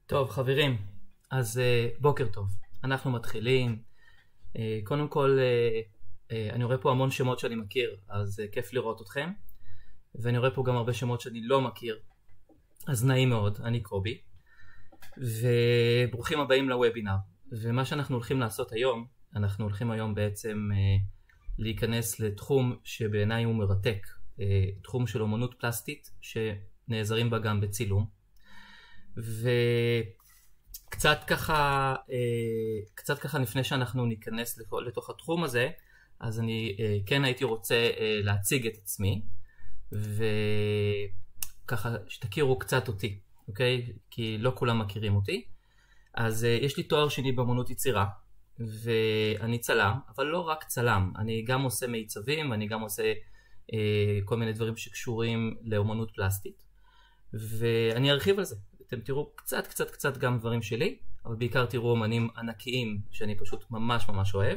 טוב חברים, אז בוקר טוב, אנחנו מתחילים. קודם כל אני רואה פה המון שמות שאני מכיר, אז כיף לראות אתכם, ואני רואה פה גם הרבה שמות שאני לא מכיר, אז נעים מאוד. אני קובי, וברוכים הבאים לוובינר. ומה שאנחנו הולכים לעשות היום, אנחנו הולכים היום בעצם להיכנס לתחום שבעיניי הוא מרתק, תחום של אומנות פלסטית שנעזרים בה גם בצילום. וקצת ככה לפני שאנחנו ניכנס לתוך התחום הזה, אז אני כן הייתי רוצה להציג את עצמי, וככה שתכירו קצת אותי, אוקיי? כי לא כולם מכירים אותי. אז יש לי תואר שני באמנות יצירה, ואני צלם, אבל לא רק צלם, אני גם עושה מיצבים, אני גם עושה כל מיני דברים שקשורים לאמנות פלסטית, ואני ארחיב על זה. אתם תראו קצת גם דברים שלי, אבל בעיקר תראו אומנים ענקיים שאני פשוט ממש אוהב.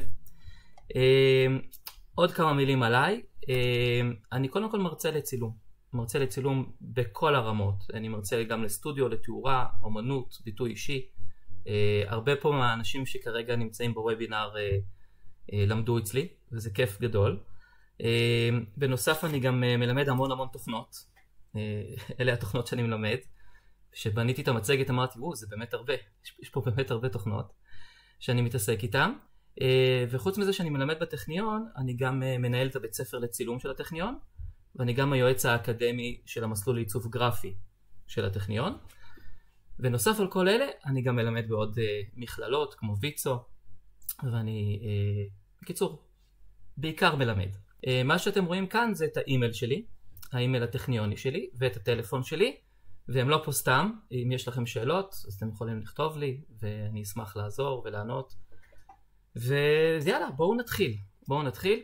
עוד כמה מילים עליי. אני קודם כל מרצה לצילום בכל הרמות. אני מרצה גם לסטודיו, לתאורה, אומנות, ביטוי אישי. הרבה פה מהאנשים שכרגע נמצאים בוובינר למדו אצלי, וזה כיף גדול. בנוסף אני גם מלמד המון תוכנות. אלה התוכנות שאני מלמד. כשבניתי את המצגת אמרתי, זה באמת הרבה, יש פה באמת הרבה תוכנות שאני מתעסק איתן. וחוץ מזה שאני מלמד בטכניון, אני גם מנהל את הבית ספר לצילום של הטכניון, ואני גם היועץ האקדמי של המסלול לעיצוב גרפי של הטכניון. ונוסף על כל אלה, אני גם מלמד בעוד מכללות כמו ויצו, ואני, בקיצור, בעיקר מלמד. מה שאתם רואים כאן זה את האימייל שלי, האימייל הטכניוני שלי, ואת הטלפון שלי, והם לא פה סתם. אם יש לכם שאלות, אז אתם יכולים לכתוב לי, ואני אשמח לעזור ולענות. ויאללה, בואו נתחיל.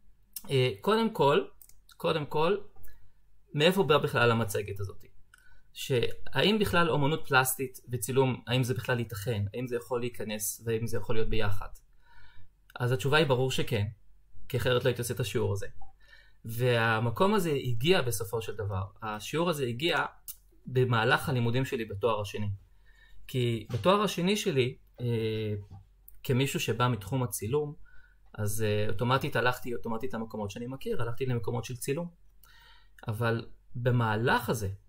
קודם כל, מאיפה בא בכלל המצגת הזאת? שהאם בכלל אומנות פלסטית וצילום, האם זה בכלל ייתכן? האם זה יכול להיכנס, והאם זה יכול להיות ביחד? אז התשובה היא ברור שכן, כי אחרת לא הייתי עושה את השיעור הזה. והמקום הזה הגיע בסופו של דבר. השיעור הזה הגיע במהלך הלימודים שלי בתואר השני. כי בתואר השני שלי, כמישהו שבא מתחום הצילום, אז אוטומטית הלכתי למקומות שאני מכיר, הלכתי למקומות של צילום. אבל במהלך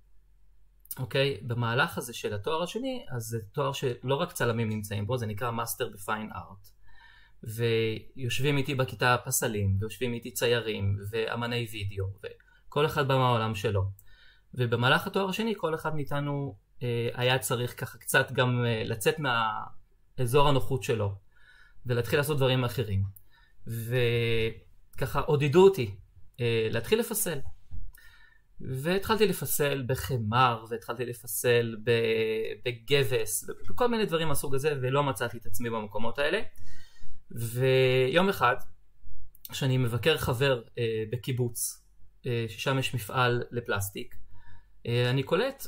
הזה של התואר השני, אז זה תואר שלא רק צלמים נמצאים בו, זה נקרא Master בפיין ארט. ויושבים איתי בכיתה פסלים, ויושבים איתי ציירים, ואמני וידאו, וכל אחד בא מהעולם שלו. ובמהלך התואר השני, כל אחד מאיתנו היה צריך ככה קצת גם לצאת מהאזור הנוחות שלו, ולהתחיל לעשות דברים אחרים. וככה עודדו אותי להתחיל לפסל. והתחלתי לפסל בחמר, והתחלתי לפסל בגבס, וכל מיני דברים מהסוג הזה, ולא מצאתי את עצמי במקומות האלה. ויום אחד, שאני מבקר חבר בקיבוץ, ששם יש מפעל לפלסטיק, אני קולט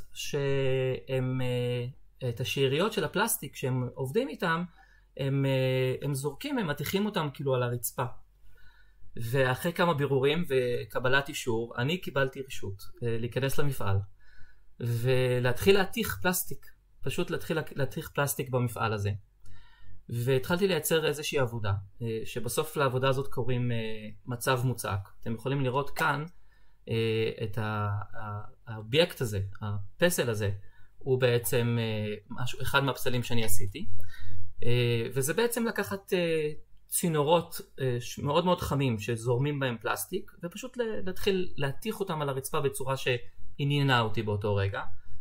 את השאריות של הפלסטיק שהם עובדים איתם, הם זורקים, הם מתיחים אותם כאילו על הרצפה. ואחרי כמה בירורים וקבלת אישור, אני קיבלתי רשות להיכנס למפעל, ולהתחיל להתיך פלסטיק, פשוט להתיך פלסטיק במפעל הזה. והתחלתי לייצר איזושהי עבודה, שבסוף לעבודה הזאת קוראים מצב מוצק. אתם יכולים לראות כאן את האובייקט הזה, הפסל הזה, הוא בעצם אחד מהפסלים שאני עשיתי. וזה בעצם לקחת צינורות מאוד חמים שזורמים בהם פלסטיק, ופשוט להתחיל להתיך אותם על הרצפה בצורה שעניינה אותי באותו רגע.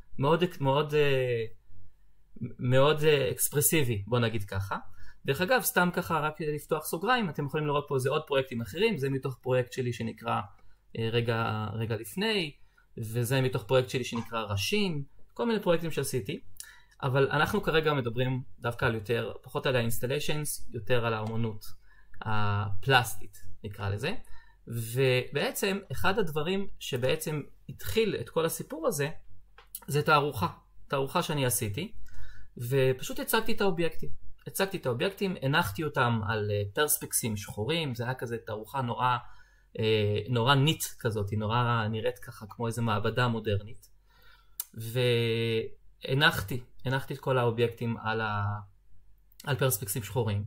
מאוד אקספרסיבי, בוא נגיד ככה. דרך אגב, סתם ככה רק לפתוח סוגריים, אתם יכולים לראות פה זה עוד פרויקטים אחרים, זה מתוך פרויקט שלי שנקרא רגע לפני, וזה מתוך פרויקט שלי שנקרא ראשים, כל מיני פרויקטים שעשיתי. אבל אנחנו כרגע מדברים דווקא על פחות על האינסטליישנס, יותר על האמנות הפלסטית, נקרא לזה. ובעצם אחד הדברים שבעצם התחיל את כל הסיפור הזה, זה תערוכה שאני עשיתי, ופשוט הצגתי את האובייקטים, הנחתי אותם על פרספקסים שחורים, זה היה כזה תערוכה נורא ניט כזאת, היא נורא נראית ככה כמו איזו מעבדה מודרנית. הנחתי את כל האובייקטים על פרספקסים שחורים.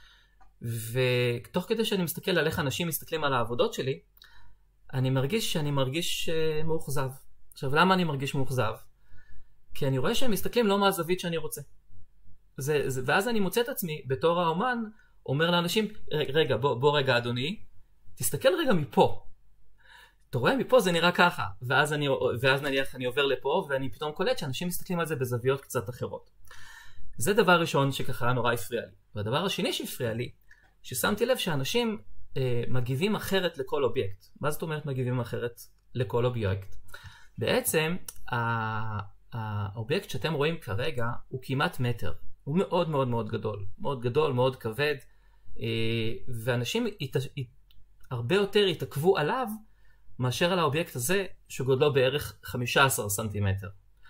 ותוך כדי שאני מסתכל על איך אנשים מסתכלים על העבודות שלי, אני מרגיש מאוכזב. עכשיו, למה אני מרגיש מאוכזב? כי אני רואה שהם מסתכלים לא מהזווית שאני רוצה. ואז אני מוצא את עצמי, בתור האומן, אומר לאנשים, רגע, בוא רגע אדוני, תסתכל רגע מפה. אתה רואה, מפה זה נראה ככה. ואז נניח אני עובר לפה, ואני פתאום קולט שאנשים מסתכלים על זה בזוויות קצת אחרות. זה דבר ראשון שככה נורא הפריע לי. והדבר השני שהפריע לי, ששמתי לב שאנשים מגיבים אחרת לכל אובייקט. מה זאת אומרת מגיבים אחרת לכל אובייקט? בעצם, האובייקט שאתם רואים כרגע הוא כמעט מטר. הוא מאוד מאוד מאוד גדול. מאוד גדול, מאוד כבד. ואנשים הרבה יותר יתעכבו עליו מאשר על האובייקט הזה שגודלו בערך 15 סנטימטר.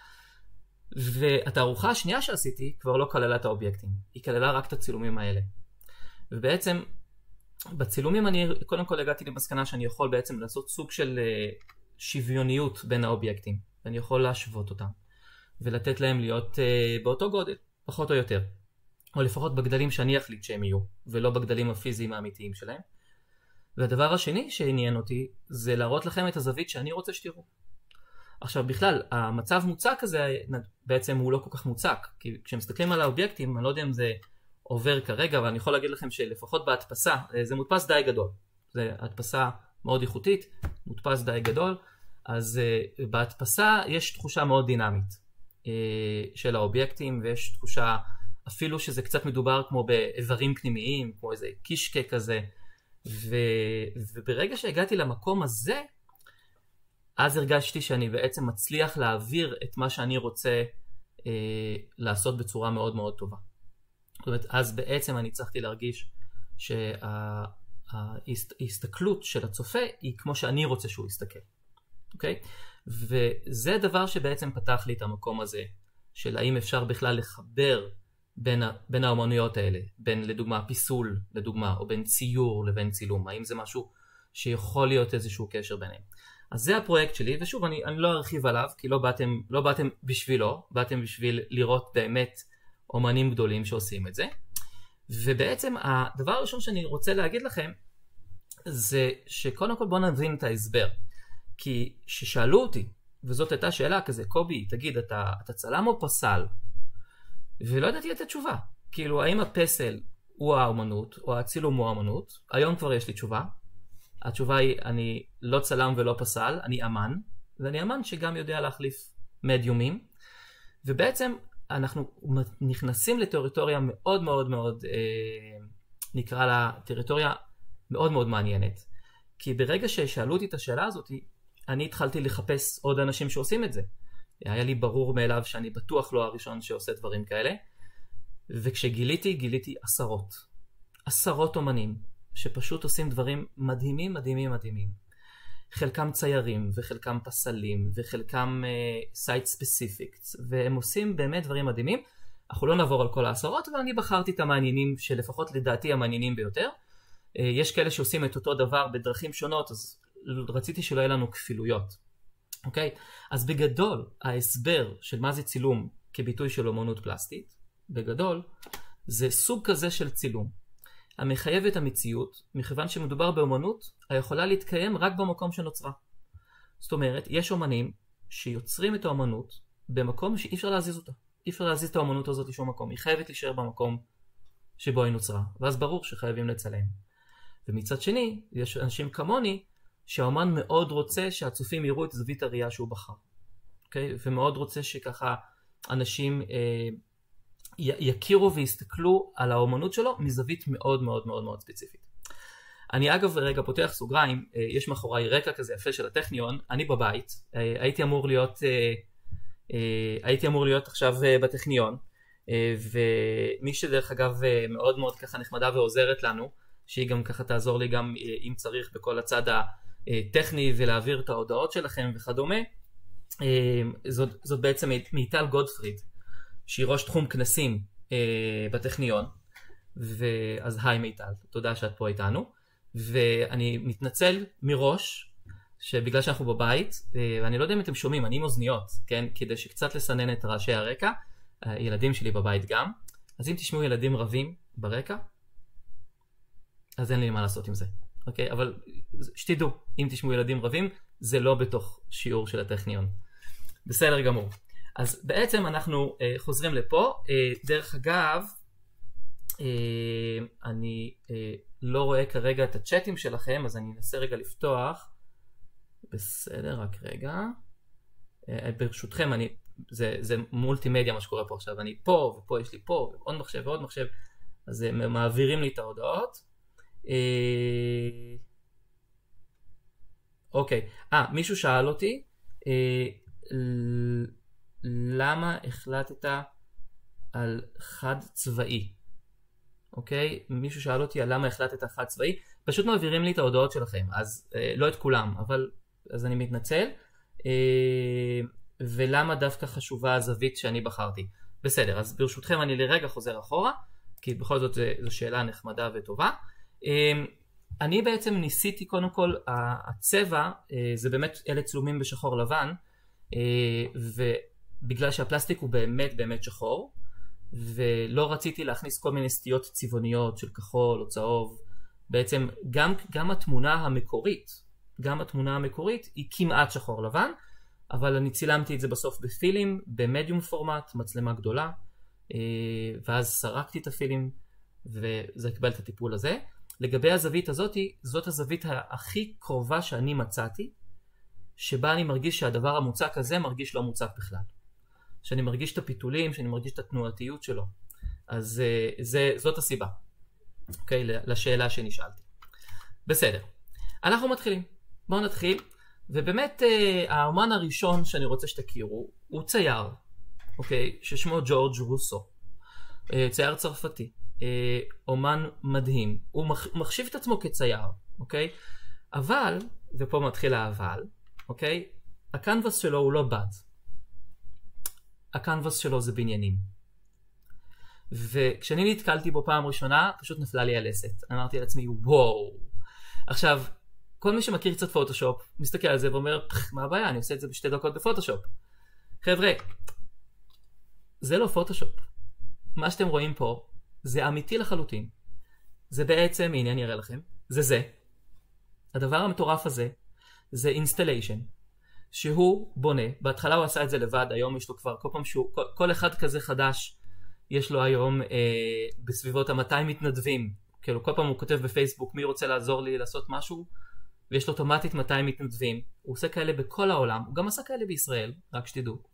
והתערוכה השנייה שעשיתי כבר לא כללה את האובייקטים. היא כללה רק את הצילומים האלה. ובעצם בצילומים אני קודם כל הגעתי למסקנה שאני יכול בעצם לעשות סוג של שוויוניות בין האובייקטים. ואני יכול להשוות אותם. ולתת להם להיות באותו גודל, פחות או יותר. או לפחות בגדלים שאני אחליט שהם יהיו, ולא בגדלים הפיזיים האמיתיים שלהם. והדבר השני שעניין אותי, זה להראות לכם את הזווית שאני רוצה שתראו. עכשיו בכלל, המצב מוצק הזה בעצם הוא לא כל כך מוצק, כי כשמסתכלים על האובייקטים, אני לא יודע אם זה עובר כרגע, אבל אני יכול להגיד לכם שלפחות בהדפסה, זה מודפס די גדול. זה הדפסה מאוד איכותית, מודפס די גדול, אז בהדפסה יש תחושה מאוד דינמית של האובייקטים, ויש תחושה אפילו שזה קצת מדובר כמו באיברים פנימיים, כמו איזה קישקה כזה, וברגע שהגעתי למקום הזה, אז הרגשתי שאני בעצם מצליח להעביר את מה שאני רוצה לעשות בצורה מאוד מאוד טובה. זאת אומרת, אז בעצם אני צריכתי להרגיש שההסתכלות של הצופה היא כמו שאני רוצה שהוא יסתכל. אוקיי? וזה דבר שבעצם פתח לי את המקום הזה, של האם אפשר בכלל לחבר בין האומנויות האלה, בין לדוגמה פיסול, לדוגמה, או בין ציור לבין צילום, האם זה משהו שיכול להיות איזשהו קשר ביניהם. אז זה הפרויקט שלי, ושוב, אני לא ארחיב עליו, כי לא באתם בשבילו, באתם בשביל לראות באמת אומנים גדולים שעושים את זה. ובעצם הדבר הראשון שאני רוצה להגיד לכם, זה שקודם כל בואו נבין את ההסבר. כי ששאלו אותי, וזאת הייתה שאלה כזה, קובי, תגיד, אתה צלם או פסל? ולא ידעתי את התשובה. כאילו, האם הפסל הוא האומנות, או הצילום הוא האומנות? היום כבר יש לי תשובה. התשובה היא, אני לא צלם ולא פסל, אני אמן, ואני אמן שגם יודע להחליף מדיומים, ובעצם אנחנו נכנסים לטריטוריה מאוד מאוד מאוד, נקרא לה טריטוריה מאוד מאוד מעניינת. כי ברגע ששאלו אותי את השאלה הזאת, אני התחלתי לחפש עוד אנשים שעושים את זה. היה לי ברור מאליו שאני בטוח לא הראשון שעושה דברים כאלה, וכשגיליתי עשרות אומנים, שפשוט עושים דברים מדהימים, מדהימים, מדהימים. חלקם ציירים, וחלקם פסלים, וחלקם סייט ספציפיקס, והם עושים באמת דברים מדהימים. אנחנו לא נעבור על כל העשרות, אבל אני בחרתי את המעניינים, שלפחות לדעתי המעניינים ביותר. יש כאלה שעושים את אותו דבר בדרכים שונות, אז רציתי שלא יהיה לנו כפילויות. אוקיי? אז בגדול, ההסבר של מה זה צילום כביטוי של אומנות פלסטית, בגדול, זה סוג כזה של צילום. המחייב את המציאות, מכיוון שמדובר באומנות, היכולה להתקיים רק במקום שנוצרה. זאת אומרת, יש אומנים שיוצרים את האומנות במקום שאי אפשר להזיז אותה. אי אפשר להזיז את האומנות הזאת לשום מקום. היא חייבת להישאר במקום שבו היא נוצרה. ואז ברור שחייבים לצלם. ומצד שני, יש אנשים כמוני, שהאומן מאוד רוצה שהצופים יראו את זווית הראייה שהוא בחר. אוקיי? ומאוד רוצה שככה אנשים יכירו ויסתכלו על האומנות שלו מזווית מאוד מאוד מאוד מאוד ספציפית. אני אגב רגע פותח סוגריים, יש מאחוריי רקע כזה יפה של הטכניון, אני בבית, הייתי אמור להיות עכשיו בטכניון, ומי שדרך אגב מאוד מאוד ככה נחמדה ועוזרת לנו, שהיא גם ככה תעזור לי גם אם צריך בכל הצד הטכני ולהעביר את ההודעות שלכם וכדומה, זאת בעצם מיטל גודפריד, שהיא ראש תחום כנסים בטכניון, אז היי מיטל, תודה שאת פה איתנו, ואני מתנצל מראש שבגלל שאנחנו בבית, ואני לא יודע אם אתם שומעים, אני עם אוזניות, כן? כדי שקצת לסנן את רעשי הרקע, ילדים שלי בבית גם, אז אם תשמעו ילדים רבים ברקע, אז אין לי מה לעשות עם זה, אוקיי? אבל שתדעו, אם תשמעו ילדים רבים, זה לא בתוך שיעור של הטכניון. בסדר גמור. אז בעצם אנחנו חוזרים לפה. דרך אגב, אני לא רואה כרגע את הצ'אטים שלכם, אז אני אנסה רגע לפתוח. בסדר, רק רגע. ברשותכם, זה מולטימדיה מה שקורה פה עכשיו. אני פה, ופה יש לי פה, ועוד מחשב ועוד מחשב. אז הם מעבירים לי את ההודעות. אוקיי. מישהו שאל אותי, למה החלטת על חד צבאי? אוקיי? מישהו שאל אותי על למה החלטת חד צבאי. פשוט מעבירים לי את ההודעות שלכם, אז לא את כולם, אבל אז אני מתנצל. ולמה דווקא חשובה הזווית שאני בחרתי? בסדר, אז ברשותכם אני לרגע חוזר אחורה, כי בכל זאת זו שאלה נחמדה וטובה. אני בעצם ניסיתי קודם כל, הצבע זה באמת אלה צלומים בשחור לבן, ובגלל שהפלסטיק הוא באמת באמת שחור, ולא רציתי להכניס כל מיני סטיות צבעוניות של כחול או צהוב. בעצם גם התמונה המקורית היא כמעט שחור לבן, אבל אני צילמתי את זה בסוף בפילים, במדיום פורמט, מצלמה גדולה, ואז סרקתי את הפילים, וזה קיבל את הטיפול הזה. לגבי הזווית הזאת, זאת הזווית הכי קרובה שאני מצאתי, שבה אני מרגיש שהדבר המוצק הזה מרגיש לא מוצק בכלל. שאני מרגיש את הפיתולים, שאני מרגיש את התנועתיות שלו. אז זאת הסיבה, אוקיי? לשאלה שנשאלתי. בסדר. אנחנו מתחילים. בואו נתחיל. ובאמת האומן הראשון שאני רוצה שתכירו הוא צייר, אוקיי? ששמו ג'ורג' רוסו. צייר צרפתי. אומן מדהים. הוא מחשיב את עצמו כצייר, אוקיי? אבל, ופה מתחיל האבל, אוקיי? הקנבס שלו הוא לא בד. הקנבס שלו זה בניינים. וכשאני נתקלתי בו פעם ראשונה, פשוט נפלה לי הלסת. אמרתי לעצמי, וואו. עכשיו, כל מי שמכיר קצת פוטושופ, מסתכל על זה ואומר, מה הבעיה? אני עושה את זה בשתי דקות בפוטושופ. חבר'ה, זה לא פוטושופ. מה שאתם רואים פה, זה אמיתי לחלוטין. זה בעצם, הנה אני אראה לכם, זה. הדבר המטורף הזה, זה אינסטליישן. שהוא בונה, בהתחלה הוא עשה את זה לבד, היום יש לו כבר, כל אחד כזה חדש, יש לו היום בסביבות ה-200 מתנדבים, כאילו כל פעם הוא כותב בפייסבוק מי רוצה לעזור לי לעשות משהו, ויש לו אוטומטית 200 מתנדבים, הוא עושה כאלה בכל העולם, הוא גם עשה כאלה בישראל, רק שתדעו.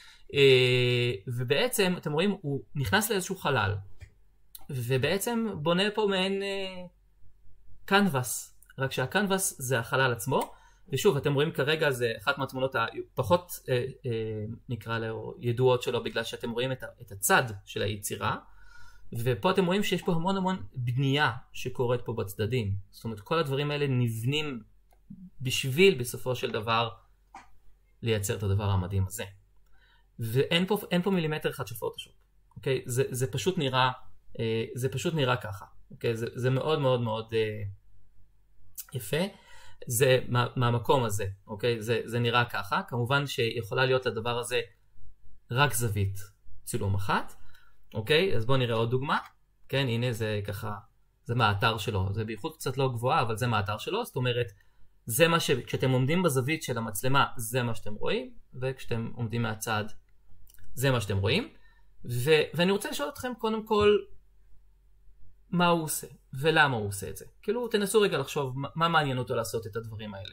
ובעצם, אתם רואים, הוא נכנס לאיזשהו חלל, ובעצם בונה פה מעין קנבס, רק שהקנבס זה החלל עצמו, ושוב, אתם רואים כרגע זה אחת מהתמונות הפחות נקרא לו ידועות שלו, בגלל שאתם רואים את הצד של היצירה, ופה אתם רואים שיש פה המון בנייה שקורית פה בצדדים. זאת אומרת, כל הדברים האלה נבנים בשביל בסופו של דבר לייצר את הדבר המדהים הזה. ואין פה מילימטר אחד של פוטושופ. אוקיי? זה פשוט נראה ככה. אוקיי? זה מאוד יפה. זה מהמקום הזה, אוקיי? זה נראה ככה. כמובן שיכולה להיות לדבר הזה רק זווית צילום אחת. אוקיי? אז בואו נראה עוד דוגמה. כן, הנה זה ככה, זה מהאתר שלו. זה באיכות קצת לא גבוהה, אבל זה מהאתר שלו. זאת אומרת, זה מה כשאתם עומדים בזווית של המצלמה, זה מה שאתם רואים, וכשאתם עומדים מהצד, זה מה שאתם רואים. ואני רוצה לשאול אתכם קודם כל, מה הוא עושה, ולמה הוא עושה את זה. כאילו, תנסו רגע לחשוב מה מעניין אותו לעשות את הדברים האלה.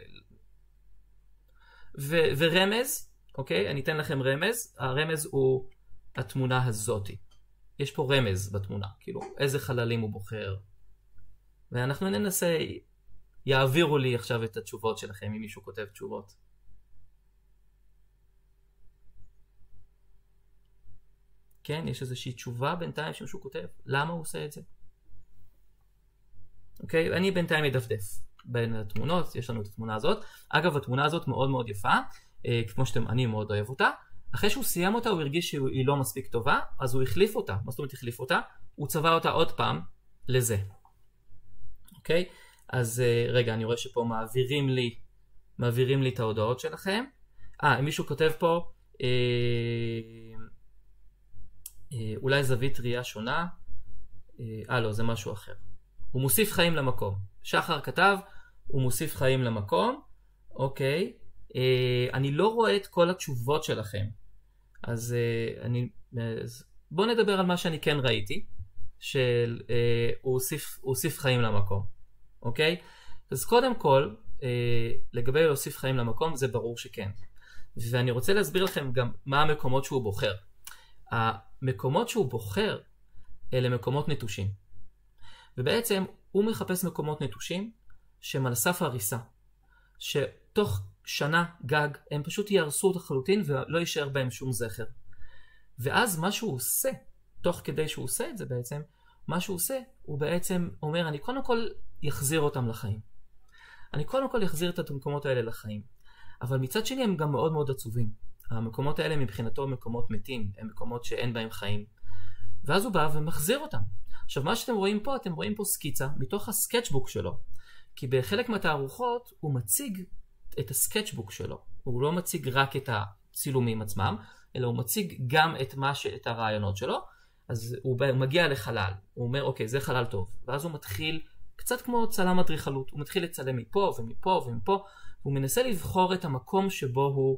ורמז, אוקיי? אני אתן לכם רמז. הרמז הוא התמונה הזאתי. יש פה רמז בתמונה, כאילו, איזה חללים הוא בוחר. ואנחנו ננסה, יעבירו לי עכשיו את התשובות שלכם, אם מישהו כותב תשובות. כן, יש איזושהי תשובה בינתיים שמישהו כותב. למה הוא עושה את זה? אוקיי, אני בינתיים מדפדף בין התמונות, יש לנו את התמונה הזאת. אגב, התמונה הזאת מאוד יפה, כמו אני מאוד אוהב אותה. אחרי שהוא סיים אותה, הוא הרגיש שהיא לא מספיק טובה, אז הוא החליף אותה. מה זאת אומרת החליף אותה? הוא צבע אותה עוד פעם לזה. אוקיי? אז רגע, אני רואה שפה מעבירים לי מעבירים לי את ההודעות שלכם. מישהו כותב פה, אולי זווית ראייה שונה, לא, זה משהו אחר. הוא מוסיף חיים למקום. שחר כתב, הוא מוסיף חיים למקום. אוקיי. אני לא רואה את כל התשובות שלכם. אז בואו נדבר על מה שאני כן ראיתי, שהוא הוסיף חיים למקום. אוקיי? אז קודם כל, לגבי להוסיף חיים למקום, זה ברור שכן. ואני רוצה להסביר לכם גם מה המקומות שהוא בוחר. המקומות שהוא בוחר אלה מקומות נטושים. ובעצם הוא מחפש מקומות נטושים שהם על סף הריסה. שתוך שנה גג הם פשוט יהרסו לחלוטין ולא יישאר בהם שום זכר. ואז מה שהוא עושה, תוך כדי שהוא עושה את זה בעצם, מה שהוא עושה הוא בעצם אומר, אני קודם כל יחזיר אותם לחיים. אני קודם כל יחזיר את המקומות האלה לחיים. אבל מצד שני הם גם מאוד מאוד עצובים. המקומות האלה מבחינתו מקומות מתים, הם מקומות שאין בהם חיים. ואז הוא בא ומחזיר אותם. עכשיו מה שאתם רואים פה, אתם רואים פה סקיצה מתוך הסקצ'בוק שלו. כי בחלק מהתערוכות הוא מציג את הסקצ'בוק שלו. הוא לא מציג רק את הצילומים עצמם, אלא הוא מציג גם את הרעיונות שלו. אז הוא מגיע לחלל. הוא אומר, אוקיי, זה חלל טוב. ואז הוא מתחיל, קצת כמו צלם אדריכלות, הוא מתחיל לצלם מפה ומפה ומפה, והוא מנסה לבחור את המקום שבו הוא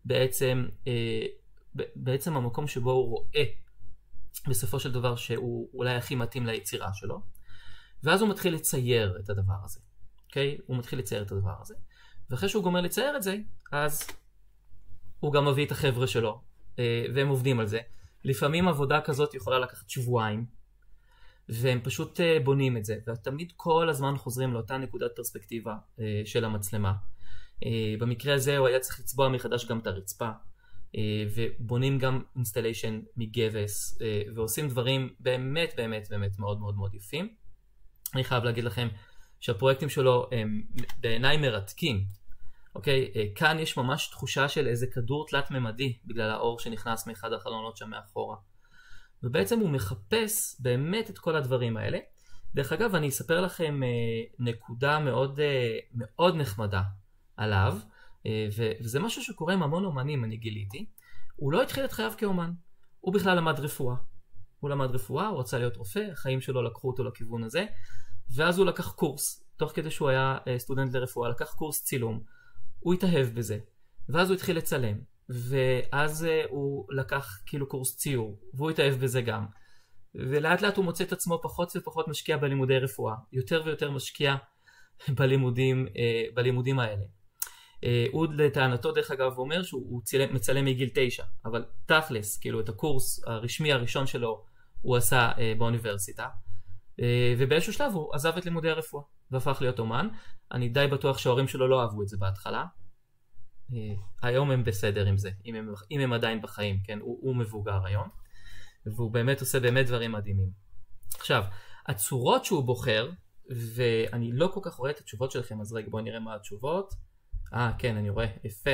בעצם המקום שבו הוא רואה בסופו של דבר שהוא אולי הכי מתאים ליצירה שלו. ואז הוא מתחיל לצייר את הדבר הזה. אוקיי? הוא מתחיל לצייר את הדבר הזה. ואחרי שהוא גומר לצייר את זה, אז הוא גם מביא את החבר'ה שלו, והם עובדים על זה. לפעמים עבודה כזאת יכולה לקחת שבועיים, והם פשוט בונים את זה, ותמיד כל הזמן חוזרים לאותה נקודת פרספקטיבה של המצלמה. במקרה הזה הוא היה צריך לצבוע מחדש גם את הרצפה, ובונים גם אינסטליישן מגבס, ועושים דברים באמת באמת באמת מאוד מאוד מאוד יפים. אני חייב להגיד לכם שהפרויקטים שלו הם בעיניי מרתקים. אוקיי, כאן יש ממש תחושה של איזה כדור תלת ממדי בגלל האור שנכנס מאחד החלונות שם מאחורה. ובעצם הוא מחפש באמת את כל הדברים האלה. דרך אגב, אני אספר לכם נקודה מאוד מאוד נחמדה עליו, וזה משהו שקורה עם המון אומנים, אני גיליתי. הוא לא התחיל את חייו כאומן, הוא בכלל למד רפואה. הוא למד רפואה, הוא רצה להיות רופא, החיים שלו לקחו אותו לכיוון הזה, ואז הוא לקח קורס, תוך כדי שהוא היה סטודנט לרפואה, לקח קורס צילום, הוא התאהב בזה, ואז הוא התחיל לצלם, ואז הוא לקח כאילו קורס ציור, והוא התאהב בזה גם, ולאט לאט הוא מוצא את עצמו פחות ופחות משקיע בלימודי רפואה, יותר ויותר משקיע בלימודים האלה. הוא לטענתו דרך אגב אומר שהוא מצלם מגיל 9, אבל תכלס, כאילו את הקורס הרשמי הראשון שלו הוא עשה באוניברסיטה, ובאיזשהו שלב הוא עזב את לימודי הרפואה והפך להיות אומן. אני די בטוח שההורים שלו לא אהבו את זה בהתחלה. היום הם בסדר עם זה, אם הם עדיין בחיים, כן? הוא מבוגר היום, והוא באמת עושה באמת דברים מדהימים. עכשיו, הצורות שהוא בוחר, ואני לא כל כך רואה את התשובות שלכם, אז רגע בואו נראה מה התשובות. כן, אני רואה, יפה.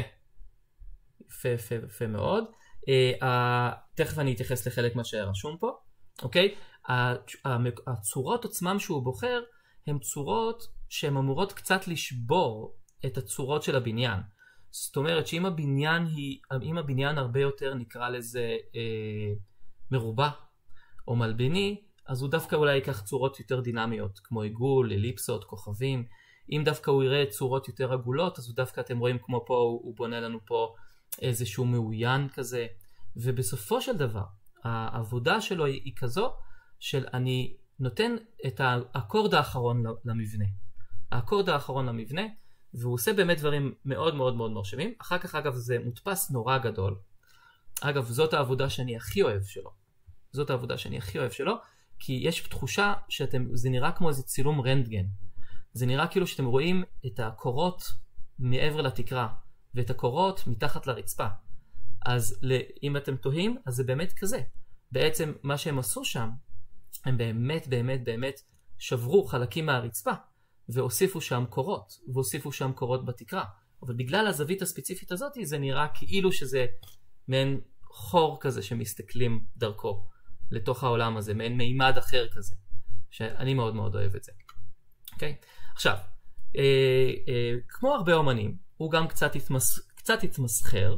יפה מאוד. תכף אני אתייחס לחלק מה שרשום פה. אוקיי? הצורות עצמם שהוא בוחר הן צורות שהן אמורות קצת לשבור את הצורות של הבניין. זאת אומרת שאם הבניין הרבה יותר נקרא לזה מרובע או מלבני, אז הוא דווקא אולי ייקח צורות יותר דינמיות כמו עיגול, אליפסות, כוכבים. אם דווקא הוא יראה צורות יותר עגולות, אז הוא דווקא, אתם רואים כמו פה, הוא בונה לנו פה איזשהו מאוין כזה. ובסופו של דבר העבודה שלו היא כזו של אני נותן את האקורד האחרון למבנה. האקורד האחרון למבנה, והוא עושה באמת דברים מאוד מאוד מאוד מרשימים. אחר כך אגב זה מודפס נורא גדול. אגב זאת העבודה שאני הכי אוהב שלו. זאת העבודה שאני הכי אוהב שלו, כי יש תחושה זה נראה כמו איזה צילום רנטגן. זה נראה כאילו שאתם רואים את הקורות מעבר לתקרה, ואת הקורות מתחת לרצפה. אז אם אתם תוהים, אז זה באמת כזה. בעצם מה שהם עשו שם, הם באמת באמת באמת שברו חלקים מהרצפה, והוסיפו שם קורות, והוסיפו שם קורות בתקרה. אבל בגלל הזווית הספציפית הזאת, זה נראה כאילו שזה מעין חור כזה שמסתכלים דרכו לתוך העולם הזה, מעין מימד אחר כזה, שאני מאוד מאוד אוהב את זה. אוקיי? עכשיו, כמו הרבה אומנים, הוא גם קצת התמסחר,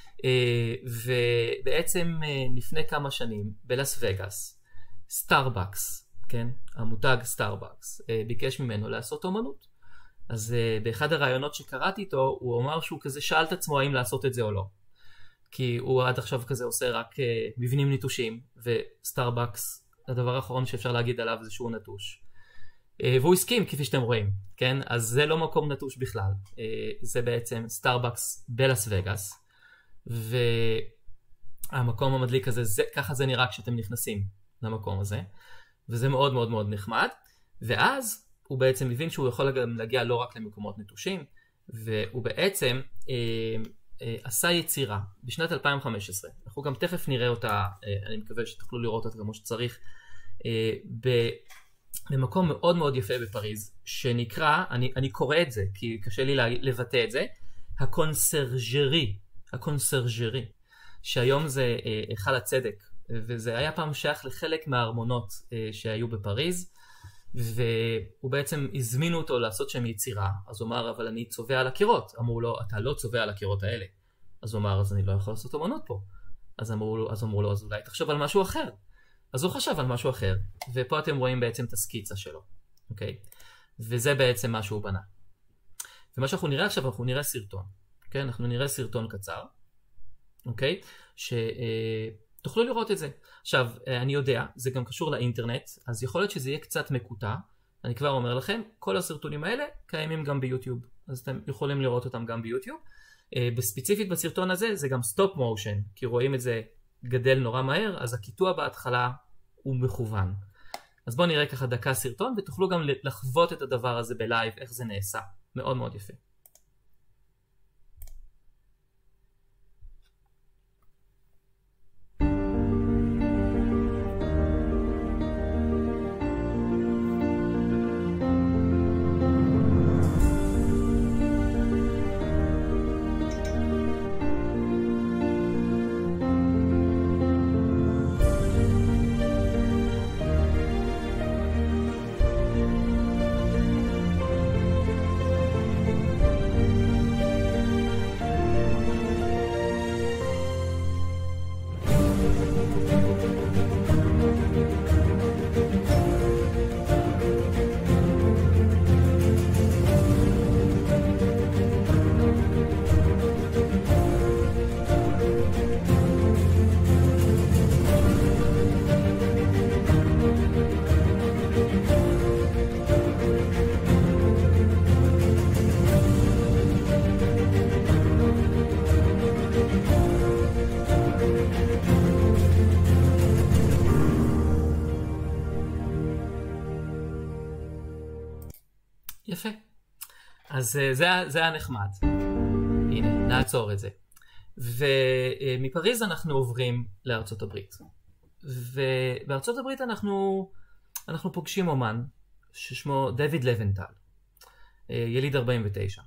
ובעצם לפני כמה שנים בלאס וגאס, סטארבקס, כן? המותג סטארבקס, ביקש ממנו לעשות אומנות. אז באחד הרעיונות שקראתי איתו, הוא אמר שהוא כזה שאל את עצמו האם לעשות את זה או לא. כי הוא עד עכשיו כזה עושה רק מבנים נטושים, וסטארבקס, הדבר האחרון שאפשר להגיד עליו זה שהוא נטוש. והוא הסכים כפי שאתם רואים, כן? אז זה לא מקום נטוש בכלל. זה בעצם סטארבקס בלאס וגאס, והמקום המדליק הזה, ככה זה נראה כשאתם נכנסים למקום הזה, וזה מאוד מאוד מאוד נחמד. ואז הוא בעצם מבין שהוא יכול גם להגיע לא רק למקומות נטושים, והוא בעצם עשה יצירה בשנת 2015. אנחנו גם תכף נראה אותה, אני מקווה שתוכלו לראות אותה כמו שצריך, במקום מאוד מאוד יפה בפריז, שנקרא, אני קורא את זה כי קשה לי לבטא את זה, הקונסרג'רי, שהיום זה היכל הצדק, וזה היה פעם שייך לחלק מהארמונות שהיו בפריז, והוא בעצם הזמינו אותו לעשות שם יצירה. אז הוא אמר, אבל אני צובע על הקירות. אמרו לו, אתה לא צובע על הקירות האלה. אז הוא אמר, אז אני לא יכול לעשות אמנות פה. אז אמרו לו, אז אולי תחשוב על משהו אחר. אז הוא חשב על משהו אחר, ופה אתם רואים בעצם את הסקיצה שלו, אוקיי? וזה בעצם מה שהוא בנה. ומה שאנחנו נראה עכשיו, אנחנו נראה סרטון, אוקיי? אנחנו נראה סרטון קצר, אוקיי? שתוכלו לראות את זה. עכשיו, אני יודע, זה גם קשור לאינטרנט, אז יכול להיות שזה יהיה קצת מקוטע. אני כבר אומר לכם, כל הסרטונים האלה קיימים גם ביוטיוב, אז אתם יכולים לראות אותם גם ביוטיוב. בספציפית בסרטון הזה, זה גם סטופ מושן, כי רואים את זה גדל נורא מהר, אז הקיטוע בהתחלה הוא מכוון. אז בואו נראה ככה דקה סרטון, ותוכלו גם לחוות את הדבר הזה בלייב, איך זה נעשה. מאוד מאוד יפה. יפה. אז זה היה נחמד. הנה, נעצור את זה. ומפריז אנחנו עוברים לארצות הברית. ובארצות הברית אנחנו פוגשים אומן ששמו דויד לבנטל. יליד 49.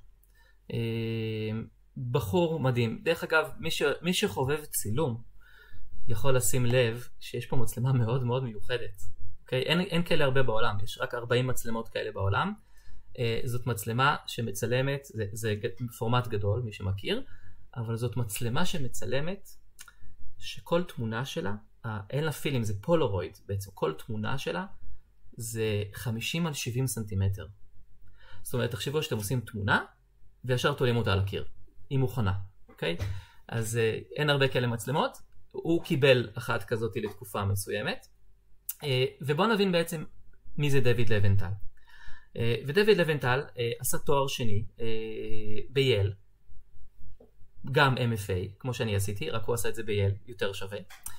בחור מדהים. דרך אגב, מי שחובב צילום יכול לשים לב שיש פה מצלמה מאוד מאוד מיוחדת. Okay? אין כאלה הרבה בעולם, יש רק 40 מצלמות כאלה בעולם. זאת מצלמה שמצלמת, זה פורמט גדול, מי שמכיר, אבל זאת מצלמה שמצלמת שכל תמונה שלה, אין לה פילים, זה פולרויד בעצם, כל תמונה שלה זה 50 על 70 סנטימטר. זאת אומרת, תחשבו שאתם עושים תמונה וישר תולים אותה על הקיר, היא מוכנה, אוקיי? אז אין הרבה כאלה מצלמות, הוא קיבל אחת כזאת לתקופה מסוימת, ובואו נבין בעצם מי זה דויד לבנטל. ודויד לבנטל עשה תואר שני בייל, גם MFA, כמו שאני עשיתי, רק הוא עשה את זה בייל, יותר שווה.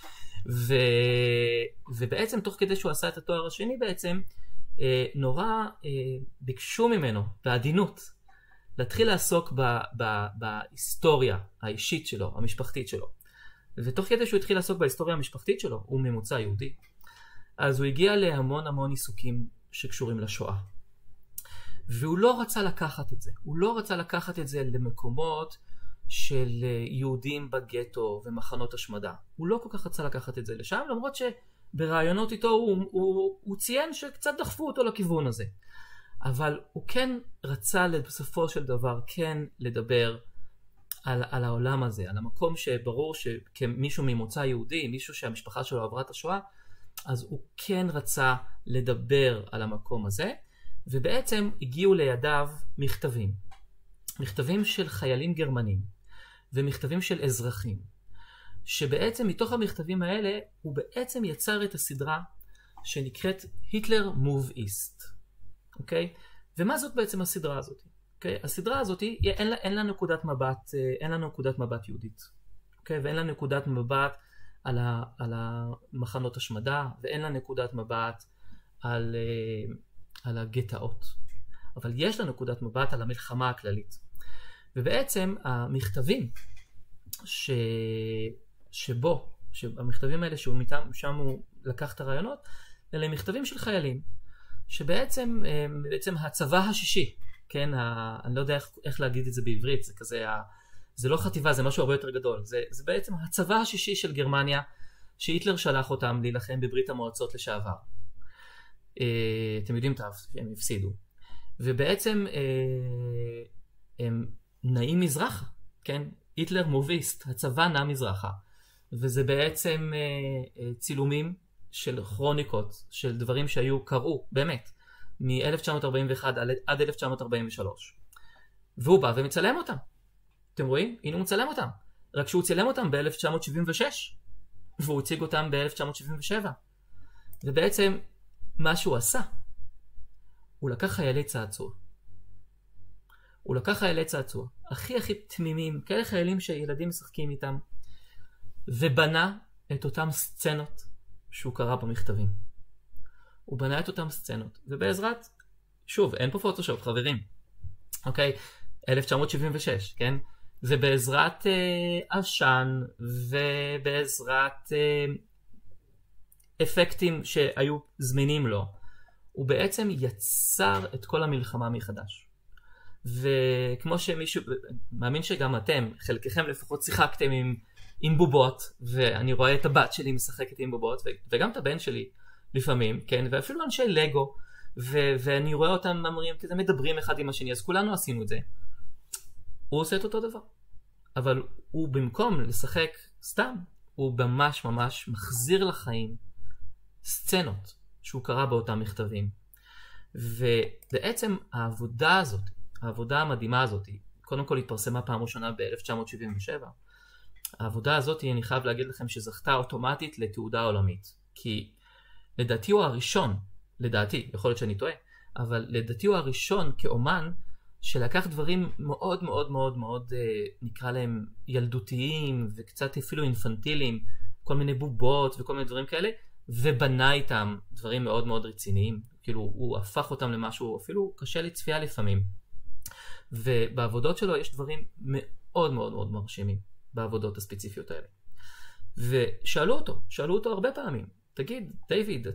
ובעצם תוך כדי שהוא עשה את התואר השני בעצם, נורא ביקשו ממנו, בעדינות, להתחיל לעסוק בהיסטוריה האישית שלו, המשפחתית שלו. ותוך כדי שהוא התחיל לעסוק בהיסטוריה המשפחתית שלו, הוא ממוצא יהודי. אז הוא הגיע להמון המון עיסוקים שקשורים לשואה. והוא לא רצה לקחת את זה. הוא לא רצה לקחת את זה למקומות של יהודים בגטו ומחנות השמדה. הוא לא כל כך רצה לקחת את זה לשם, למרות שברעיונות איתו הוא ציין שקצת דחפו אותו לכיוון הזה. אבל הוא כן רצה בסופו של דבר כן לדבר על העולם הזה, על המקום שברור שכמישהו ממוצא יהודי, מישהו שהמשפחה שלו עברה את השואה, אז הוא כן רצה לדבר על המקום הזה, ובעצם הגיעו לידיו מכתבים. מכתבים של חיילים גרמנים, ומכתבים של אזרחים, שבעצם מתוך המכתבים האלה, הוא בעצם יצר את הסדרה שנקראת היטלר מוב איסט. אוקיי? ומה זאת בעצם הסדרה הזאת? אוקיי? הסדרה הזאת, אין לה נקודת מבט יהודית. אוקיי? ואין לה נקודת מבט על המחנות השמדה, ואין לה נקודת מבט על הגטאות. אבל יש לה נקודת מבט על המלחמה הכללית. ובעצם המכתבים המכתבים האלה שם הוא לקח את הרעיונות, אלה מכתבים של חיילים, שבעצם הצבא השישי, כן, אני לא יודע איך להגיד את זה בעברית, זה כזה, זה לא חטיבה, זה משהו הרבה יותר גדול, זה בעצם הצבא השישי של גרמניה, שהיטלר שלח אותם להילחם בברית המועצות לשעבר. אתם יודעים שהם הפסידו. ובעצם הם נעים מזרחה, כן? היטלר מוביסט, הצבא נע מזרחה. וזה בעצם צילומים של כרוניקות, של דברים קרו, באמת, מ-1941 עד 1943. והוא בא ומצלם אותם. אתם רואים? הנה הוא מצלם אותם. רק שהוא צילם אותם ב-1976, והוא הציג אותם ב-1977. ובעצם, מה שהוא עשה, הוא לקח חיילי צעצוע. הכי תמימים, כאלה חיילים שילדים משחקים איתם, ובנה את אותם סצנות שהוא קרא במכתבים. הוא בנה את אותם סצנות, ובעזרת, שוב, אין פה פוטושופ, חברים. אוקיי? 1976, כן? ובעזרת עשן, ובעזרת אפקטים שהיו זמינים לו, הוא בעצם יצר את כל המלחמה מחדש. וכמו שמישהו, מאמין שגם אתם, חלקכם לפחות שיחקתם עם בובות, ואני רואה את הבת שלי משחקת עם בובות, וגם את הבן שלי לפעמים, כן? ואפילו אנשי לגו, ואני רואה אותם ממרים כזה, מדברים אחד עם השני, אז כולנו עשינו את זה. הוא עושה את אותו דבר. אבל הוא במקום לשחק סתם, הוא ממש מחזיר לחיים סצנות שהוא קרא באותם מכתבים. ובעצם העבודה המדהימה הזאת, קודם כל התפרסמה פעם ראשונה ב-1977. העבודה הזאת, אני חייב להגיד לכם שזכתה אוטומטית לתעודה עולמית. כי לדעתי הוא הראשון, יכול להיות שאני טועה, אבל לדעתי הוא הראשון כאומן שלקח דברים מאוד מאוד מאוד מאוד, נקרא להם ילדותיים וקצת אפילו אינפנטיליים, כל מיני בובות וכל מיני דברים כאלה, ובנה איתם דברים מאוד מאוד רציניים. כאילו הוא הפך אותם למשהו אפילו קשה לצפייה לפעמים. ובעבודות שלו יש דברים מאוד מאוד מאוד מרשימים בעבודות הספציפיות האלה. ושאלו אותו הרבה פעמים, תגיד, דיוויד,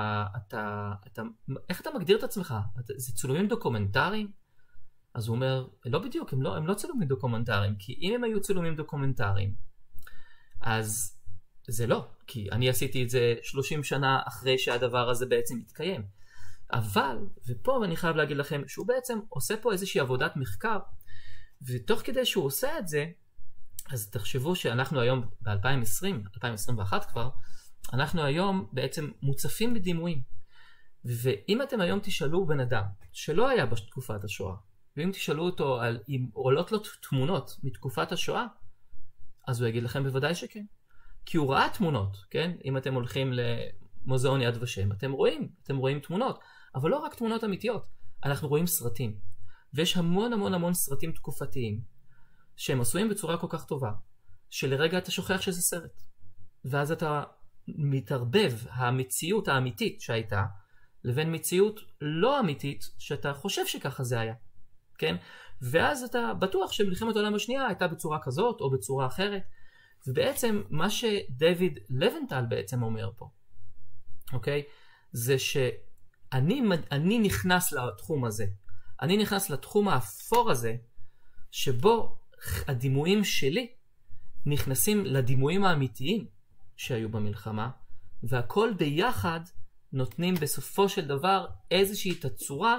איך אתה מגדיר את עצמך? זה צילומים דוקומנטריים? אז הוא אומר, לא בדיוק, הם לא צילומים דוקומנטריים, כי אם הם היו צילומים דוקומנטריים, אז זה לא, כי אני עשיתי את זה 30 שנה אחרי שהדבר הזה בעצם התקיים. אבל, ופה אני חייב להגיד לכם, שהוא בעצם עושה פה איזושהי עבודת מחקר, ותוך כדי שהוא עושה את זה, אז תחשבו שאנחנו היום ב-2020, 2021 כבר, אנחנו היום בעצם מוצפים בדימויים. ואם אתם היום תשאלו בן אדם שלא היה בתקופת השואה, ואם תשאלו אותו אם עולות לו תמונות מתקופת השואה, אז הוא יגיד לכם בוודאי שכן. כי הוא ראה תמונות, כן? אם אתם הולכים למוזיאון יד ושם, אתם רואים תמונות, אבל לא רק תמונות אמיתיות, אנחנו רואים סרטים. ויש המון המון המון סרטים תקופתיים, שהם עשויים בצורה כל כך טובה, שלרגע אתה שוכח שזה סרט. ואז אתה מתערבב המציאות האמיתית שהייתה, לבין מציאות לא אמיתית שאתה חושב שככה זה היה. כן? ואז אתה בטוח שמלחמת העולם השנייה הייתה בצורה כזאת או בצורה אחרת. ובעצם מה שדייוויד לבנטל בעצם אומר פה, אוקיי? זה שאני נכנס לתחום הזה. אני נכנס לתחום האפור הזה, שבו הדימויים שלי נכנסים לדימויים האמיתיים שהיו במלחמה, והכל ביחד נותנים בסופו של דבר איזושהי תצורה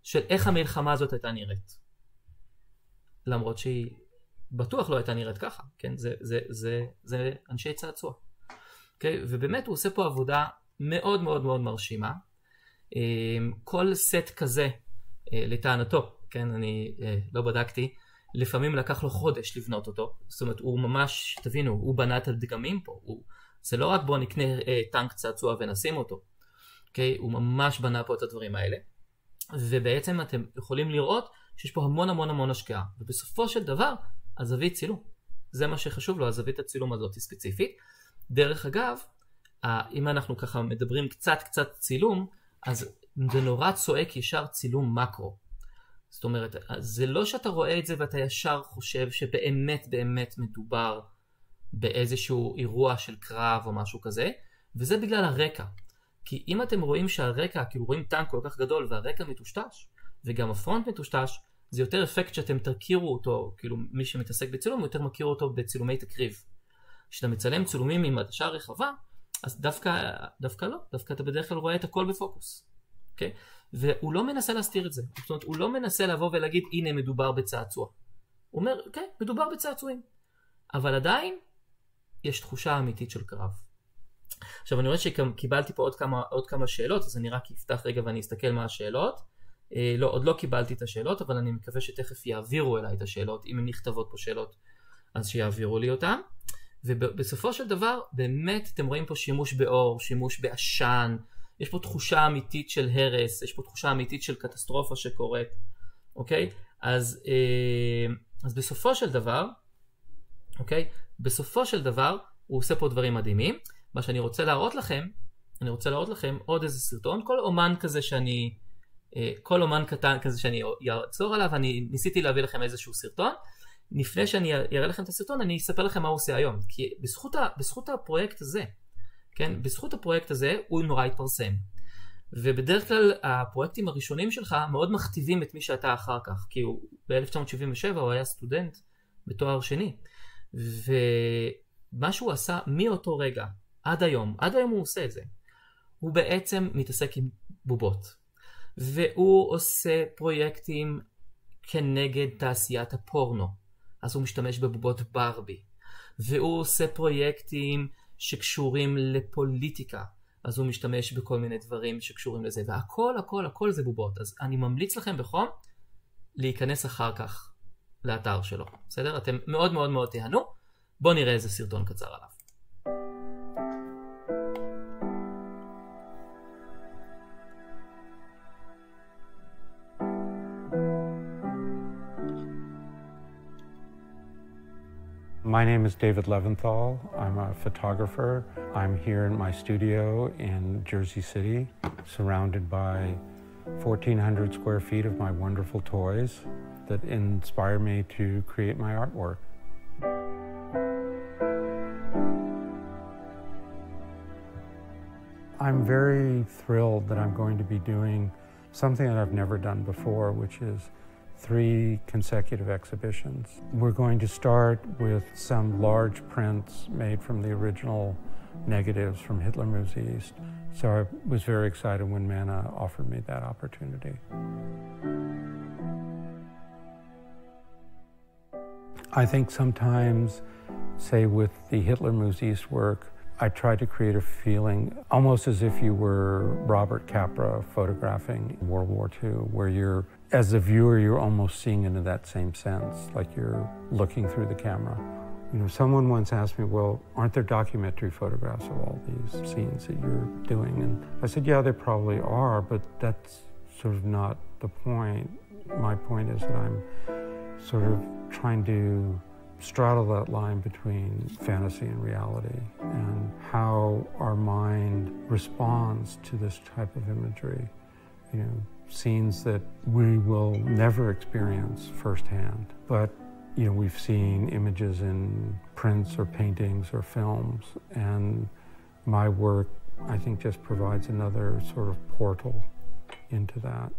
של איך המלחמה הזאת הייתה נראית. למרות שהיא בטוח לא הייתה נראית ככה, כן? זה אנשי צעצוע. Okay? ובאמת הוא עושה פה עבודה מאוד מאוד מאוד מרשימה. כל סט כזה, לטענתו, כן? אני לא בדקתי, לפעמים לקח לו חודש לבנות אותו. זאת אומרת, הוא ממש, תבינו, הוא בנה את הדגמים פה. זה לא רק בוא נקנה טנק צעצוע ונשים אותו. Okay? הוא ממש בנה פה את הדברים האלה. ובעצם אתם יכולים לראות שיש פה המון המון המון השקעה. ובסופו של דבר, הזווית צילום. זה מה שחשוב לו, הזווית הצילום הזאת היא ספציפית. דרך אגב, אם אנחנו ככה מדברים קצת צילום, אז זה נורא צועק ישר צילום מקרו. זאת אומרת, זה לא שאתה רואה את זה ואתה ישר חושב שבאמת באמת מדובר באיזשהו אירוע של קרב או משהו כזה, וזה בגלל הרקע. כי אם אתם רואים שהרקע, כאילו רואים טנק כל כך גדול והרקע מטושטש, וגם הפרונט מטושטש, זה יותר אפקט שאתם תכירו אותו, כאילו מי שמתעסק בצילום, יותר מכיר אותו בצילומי תקריב. כשאתה מצלם צילומים עם עדשה רחבה, אז דווקא לא, דווקא אתה בדרך כלל רואה את הכל בפוקוס. אוקיי? והוא לא מנסה להסתיר את זה. זאת אומרת, הוא לא מנסה לבוא ולהגיד, הנה מדובר בצעצוע. הוא אומר, כן, מדובר בצעצועים. אבל עדיין, יש תחושה אמיתית של קרב. עכשיו, אני רואה שקיבלתי פה עוד כמה שאלות, אז אני רק אפתח רגע ואני אסתכל מה השאלות. לא, עוד לא קיבלתי את השאלות, אבל אני מקווה שתכף יעבירו אליי את השאלות. אם הן נכתבות פה שאלות, אז שיעבירו לי אותן. ובסופו של דבר, באמת אתם רואים פה שימוש באור, שימוש בעשן, יש פה תחושה אמיתית של הרס, יש פה תחושה אמיתית של קטסטרופה שקורית, אוקיי? אז בסופו של דבר, אוקיי? בסופו של דבר, הוא עושה פה דברים מדהימים. מה שאני רוצה להראות לכם, עוד איזה סרטון, כל אומן קטן כזה שאני אעצור עליו, אני ניסיתי להביא לכם איזשהו סרטון. לפני שאני אראה לכם את הסרטון, אני אספר לכם מה הוא עושה היום. כי בזכות הפרויקט הזה, כן? בזכות הפרויקט הזה, הוא נורא התפרסם. ובדרך כלל, הפרויקטים הראשונים שלך מאוד מכתיבים את מי שאתה אחר כך. כי ב-1977 הוא היה סטודנט בתואר שני. ומה שהוא עשה מאותו רגע, עד היום הוא עושה את זה. הוא בעצם מתעסק עם בובות. והוא עושה פרויקטים כנגד תעשיית הפורנו. אז הוא משתמש בבובות ברבי. והוא עושה פרויקטים שקשורים לפוליטיקה. אז הוא משתמש בכל מיני דברים שקשורים לזה. והכל זה בובות. אז אני ממליץ לכם בחום להיכנס אחר כך לאתר שלו. בסדר? אתם מאוד מאוד מאוד תיהנו. בואו נראה איזה סרטון קצר עליו. My name is David Leventhal. I'm a photographer. I'm here in my studio in Jersey City, surrounded by 1,400 square feet of my wonderful toys that inspire me to create my artwork. I'm very thrilled that I'm going to be doing something that I've never done before, which is 3 consecutive exhibitions. We're going to start with some large prints made from the original negatives from Hitler Moves East. So I was very excited when Manna offered me that opportunity. I think sometimes, say with the Hitler Moves East work, I tried to create a feeling almost as if you were Robert Capra photographing World War II, where you're, as a viewer, you're almost seeing it in that same sense, like you're looking through the camera. You know, someone once asked me, well, aren't there documentary photographs of all these scenes that you're doing? And I said, yeah, there probably are, but that's sort of not the point. My point is that I'm sort of trying to straddle that line between fantasy and reality and how our mind responds to this type of imagery. You know, scenes that we will never experience firsthand. But, you know, we've seen images in prints or paintings or films, and my work, I think, just provides another sort of portal into that.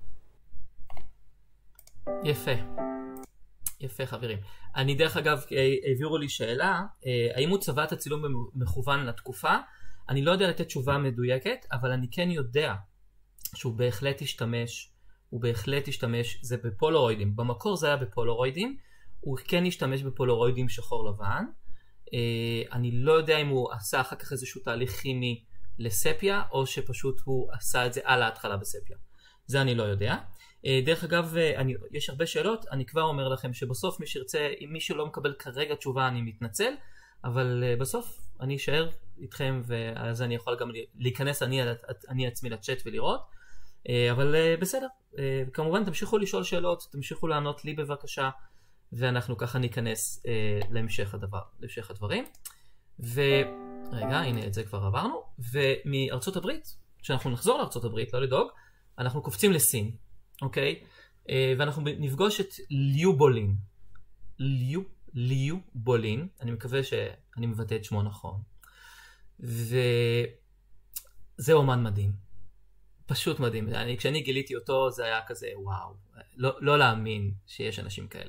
יפה חברים. אני דרך אגב, העבירו לי שאלה, האם הוא צבע את הצילום מכוון לתקופה? אני לא יודע לתת תשובה מדויקת, אבל אני כן יודע שהוא בהחלט השתמש הוא בהחלט השתמש, זה בפולרוידים, במקור זה היה בפולרוידים, הוא כן השתמש בפולרוידים שחור לבן, אני לא יודע אם הוא עשה אחר כך איזשהו תהליך כימי לספיה, או שפשוט הוא עשה את זה על ההתחלה בספיה. זה אני לא יודע. דרך אגב, יש הרבה שאלות, אני כבר אומר לכם שבסוף מי שירצה, אם מישהו לא מקבל כרגע תשובה אני מתנצל, אבל בסוף אני אשאר איתכם, ואז אני יכול גם להיכנס אני עצמי לצ'אט ולראות, אבל בסדר. כמובן תמשיכו לשאול שאלות, תמשיכו לענות לי בבקשה, ואנחנו ככה ניכנס להמשך הדברים. ורגע, הנה את זה כבר עברנו. ומארצות הברית, כשאנחנו נחזור לארצות הברית, לא לדאוג, אנחנו קופצים לסין, אוקיי? ואנחנו נפגוש את ליו בולין. ליו בולין, אני מקווה שאני מבטא את שמו נכון. וזה אומן מדהים. פשוט מדהים. כשאני גיליתי אותו זה היה כזה וואו. לא להאמין שיש אנשים כאלה.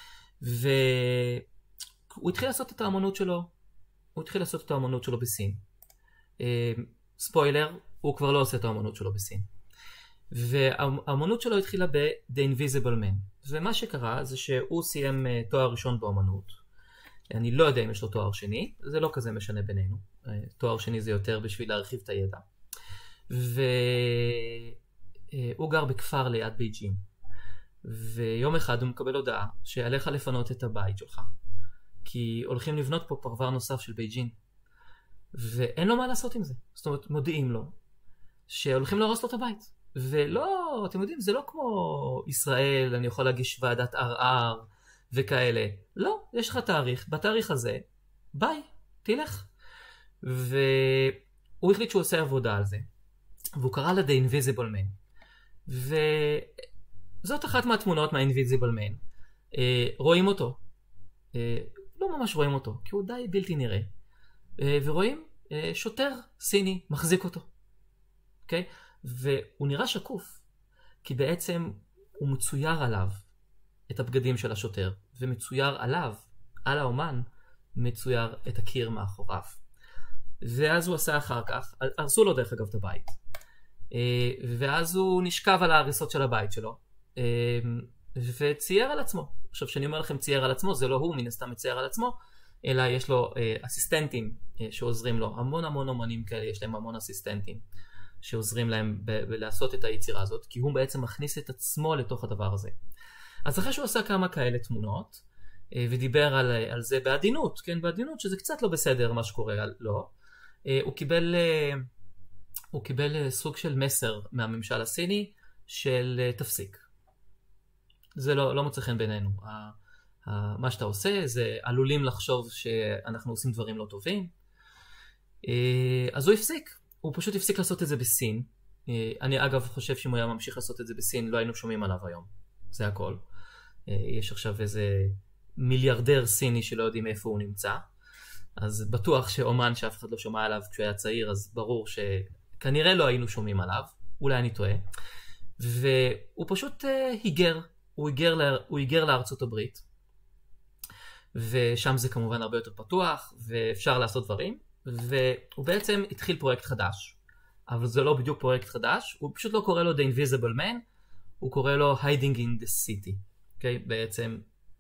והוא התחיל לעשות את האמנות שלו. הוא התחיל לעשות את האמנות שלו בסין. ספוילר, הוא כבר לא עושה את האמנות שלו בסין. והאמנות שלו התחילה ב-The Invisible Man. ומה שקרה זה שהוא סיים תואר ראשון באמנות. אני לא יודע אם יש לו תואר שני, זה לא כזה משנה בינינו. תואר שני זה יותר בשביל להרחיב את הידע. והוא גר בכפר ליד בייג'ין. ויום אחד הוא מקבל הודעה שעליך לפנות את הבית שלך. כי הולכים לבנות פה פרבר נוסף של בייג'ין. ואין לו מה לעשות עם זה. זאת אומרת, מודיעים לו שהולכים להרוס לו את הבית. ולא, אתם יודעים, זה לא כמו ישראל, אני יכול להגיש ועדת ערער וכאלה. לא, יש לך תאריך, בתאריך הזה, ביי, תלך. והוא החליט שהוא עושה עבודה על זה. והוא קרא לה The Invisible Man. וזאת אחת מהתמונות מה-Invisible Man. רואים אותו. לא ממש רואים אותו, כי הוא די בלתי נראה. ורואים שוטר סיני מחזיק אותו. אוקיי? והוא נראה שקוף, כי בעצם הוא מצויר עליו את הבגדים של השוטר, ומצויר עליו, על האומן, מצויר את הקיר מאחוריו. ואז הוא עשה אחר כך, הרסו לו דרך אגב את הבית, ואז הוא נשכב על ההריסות של הבית שלו, וצייר על עצמו. עכשיו שאני אומר לכם צייר על עצמו, זה לא הוא מן הסתם מצייר על עצמו, אלא יש לו אסיסטנטים שעוזרים לו, המון אומנים כאלה, יש להם המון אסיסטנטים שעוזרים להם לעשות את היצירה הזאת, כי הוא בעצם מכניס את עצמו לתוך הדבר הזה. אז אחרי שהוא עשה כמה כאלה תמונות, ודיבר על זה בעדינות, כן, בעדינות, שזה קצת לא בסדר מה שקורה לו, הוא קיבל סוג של מסר מהממשל הסיני של תפסיק. זה לא מוצא חן בינינו. מה שאתה עושה זה עלולים לחשוב שאנחנו עושים דברים לא טובים. אז הוא הפסיק. הוא פשוט הפסיק לעשות את זה בסין. אני אגב חושב שאם הוא היה ממשיך לעשות את זה בסין, לא היינו שומעים עליו היום. זה הכל. יש עכשיו איזה מיליארדר סיני שלא יודעים איפה הוא נמצא. אז בטוח שאומן שאף אחד לא שומע עליו כשהוא היה צעיר, אז ברור שכנראה לא היינו שומעים עליו. אולי אני טועה. והוא פשוט היגר. הוא היגר לארצות הברית. ושם זה כמובן הרבה יותר פתוח, ואפשר לעשות דברים. והוא בעצם התחיל פרויקט חדש, אבל זה לא בדיוק פרויקט חדש, הוא פשוט לא קורא לו The Invisible Man, הוא קורא לו Hiding in the City, okay? בעצם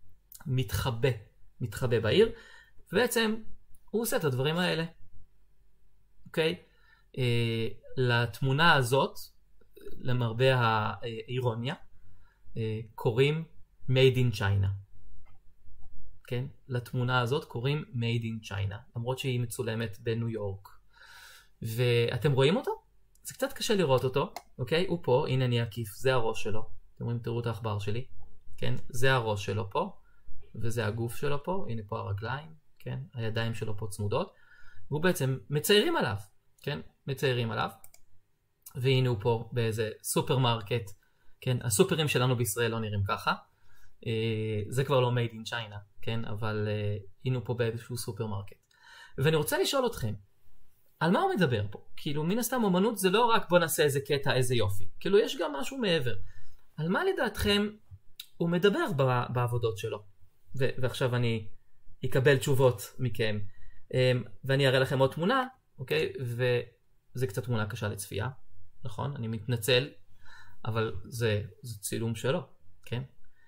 מתחבא בעיר, ובעצם הוא עושה את הדברים האלה. Okay? לתמונה הזאת, למרבה האירוניה, קוראים Made in China. כן? לתמונה הזאת קוראים Made in China, למרות שהיא מצולמת בניו יורק. ואתם רואים אותו? זה קצת קשה לראות אותו, אוקיי? הוא פה, הנה אני עקיף, זה הראש שלו. אתם רואים, תראו את העכבר שלי, כן? זה הראש שלו פה, וזה הגוף שלו פה, הנה פה הרגליים, כן? הידיים שלו פה צמודות. והוא בעצם מציירים עליו, כן? מציירים עליו. והנה הוא פה באיזה סופרמרקט, כן? הסופרים שלנו בישראל לא נראים ככה. זה כבר לא made in China, כן? אבל היינו פה באיזשהו סופרמרקט. ואני רוצה לשאול אתכם, על מה הוא מדבר פה? כאילו, מן הסתם אומנות זה לא רק בוא נעשה איזה קטע, איזה יופי. כאילו, יש גם משהו מעבר. על מה לדעתכם הוא מדבר בעבודות שלו? ועכשיו אני אקבל תשובות מכם. ואני אראה לכם עוד תמונה, אוקיי? וזה קצת תמונה קשה לצפייה, נכון? אני מתנצל. אבל זה צילום שלו, כן?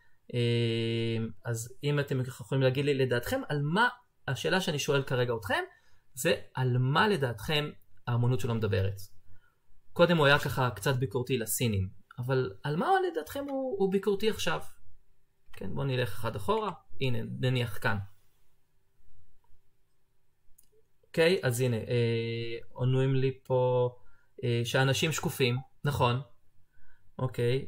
אז אם אתם יכולים להגיד לי לדעתכם, על מה, השאלה שאני שואל כרגע אתכם, זה על מה לדעתכם האמנות שלו מדברת. קודם הוא היה ככה קצת ביקורתי לסינים, אבל על מה לדעתכם הוא ביקורתי עכשיו? כן, בואו נלך אחד אחורה, הנה, נניח כאן. אוקיי, אז הנה, עונים לי פה שאנשים שקופים, נכון. אוקיי,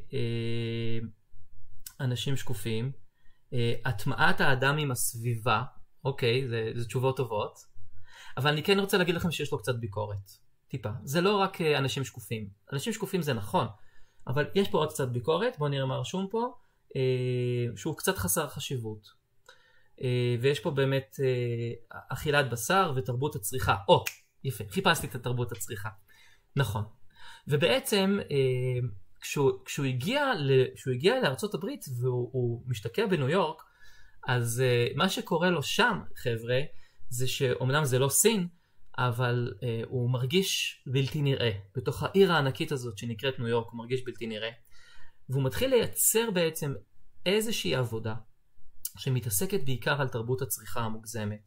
אנשים שקופים, הטמעת האדם עם הסביבה, אוקיי, זה תשובות טובות, אבל אני כן רוצה להגיד לכם שיש לו קצת ביקורת, טיפה. זה לא רק אנשים שקופים, אנשים שקופים זה נכון, אבל יש פה עוד קצת ביקורת, בואו נראה מה רשום פה, שהוא קצת חסר חשיבות. ויש פה באמת אכילת בשר ותרבות הצריכה. יפה, חיפשתי את תרבות הצריכה. נכון. ובעצם כשהוא הגיע לארצות הברית והוא משתקע בניו יורק, אז מה שקורה לו שם, חבר'ה, זה שאומנם זה לא סין, אבל הוא מרגיש בלתי נראה. בתוך העיר הענקית הזאת שנקראת ניו יורק הוא מרגיש בלתי נראה. והוא מתחיל לייצר בעצם איזושהי עבודה שמתעסקת בעיקר על תרבות הצריכה המוגזמת.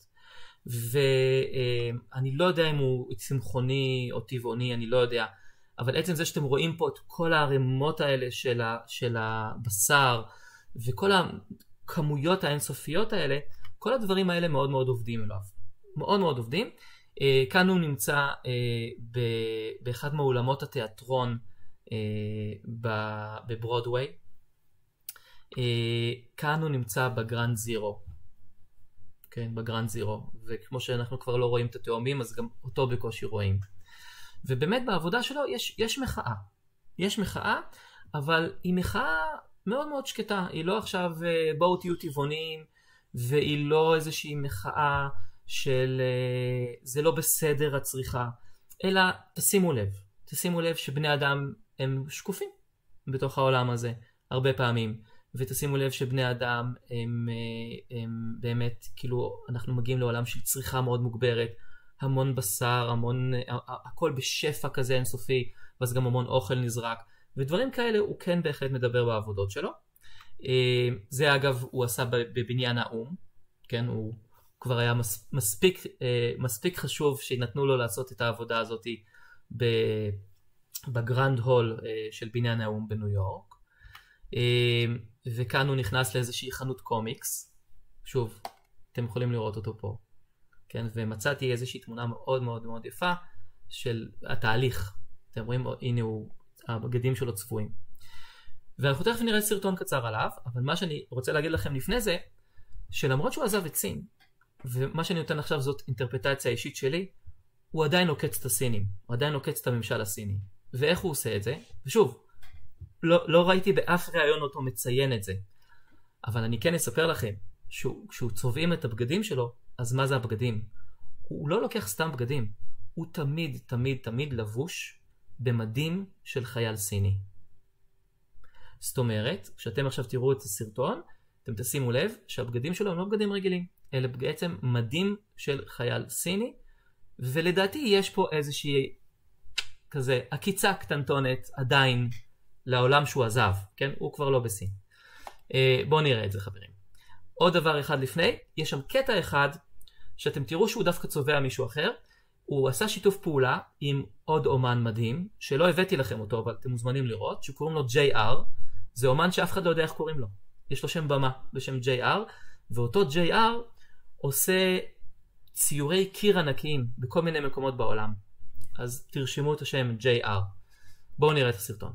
ואני לא יודע אם הוא צמחוני או טבעוני, אני לא יודע, אבל עצם זה שאתם רואים פה את כל הערימות האלה של הבשר וכל הכמויות האינסופיות האלה, כל הדברים האלה מאוד מאוד עובדים אליו. מאוד מאוד עובדים. כאן הוא נמצא באחד מאולמות התיאטרון בברודוויי. כאן הוא נמצא בגרנד זירו. כן, בגרנד זירו. וכמו שאנחנו כבר לא רואים את התאומים, אז גם אותו בקושי רואים. ובאמת בעבודה שלו יש מחאה. יש מחאה, אבל היא מחאה מאוד מאוד שקטה. היא לא עכשיו בואו תהיו טבעונים, והיא לא איזושהי מחאה של זה לא בסדר הצריכה, אלא תשימו לב שבני אדם הם שקופים בתוך העולם הזה הרבה פעמים, ותשימו לב שבני אדם הם באמת, כאילו אנחנו מגיעים לעולם של צריכה מאוד מוגברת, המון בשר, הכל בשפע כזה אינסופי, ואז גם המון אוכל נזרק, ודברים כאלה הוא כן בהחלט מדבר בעבודות שלו. זה אגב הוא עשה בבניין האום, כן, הוא כבר היה מספיק חשוב שנתנו לו לעשות את העבודה הזאת בגרנד הול של בניין האום בניו יורק. וכאן הוא נכנס לאיזושהי חנות קומיקס, שוב, אתם יכולים לראות אותו פה, כן, ומצאתי איזושהי תמונה מאוד מאוד מאוד יפה של התהליך. אתם רואים, הנה הבגדים שלו צבועים. ואנחנו תכף נראה סרטון קצר עליו, אבל מה שאני רוצה להגיד לכם לפני זה, שלמרות שהוא עזב את סין, ומה שאני נותן עכשיו זאת אינטרפטציה אישית שלי, הוא עדיין עוקץ את הסינים, הוא עדיין עוקץ את הממשל הסיני. ואיך הוא עושה את זה? ושוב, לא ראיתי באף ראיון אותו מציין את זה, אבל אני כן אספר לכם, כשהוא צובעים את הבגדים שלו, אז מה זה הבגדים? הוא לא לוקח סתם בגדים, הוא תמיד תמיד תמיד לבוש במדים של חייל סיני. זאת אומרת, כשאתם עכשיו תראו את הסרטון, אתם תשימו לב שהבגדים שלו הם לא בגדים רגילים, אלא בעצם מדים של חייל סיני, ולדעתי יש פה איזושהי כזה עקיצה קטנטונת עדיין לעולם שהוא עזב, כן? הוא כבר לא בסין. בואו נראה את זה חברים. עוד דבר אחד לפני, יש שם קטע אחד שאתם תראו שהוא דווקא צובע מישהו אחר, הוא עשה שיתוף פעולה עם עוד אומן מדהים, שלא הבאתי לכם אותו, אבל אתם מוזמנים לראות, שקוראים לו JR, זה אומן שאף אחד לא יודע איך קוראים לו. יש לו שם במה בשם JR, ואותו JR עושה ציורי קיר ענקיים בכל מיני מקומות בעולם. אז תרשמו את השם JR. בואו נראה את הסרטון.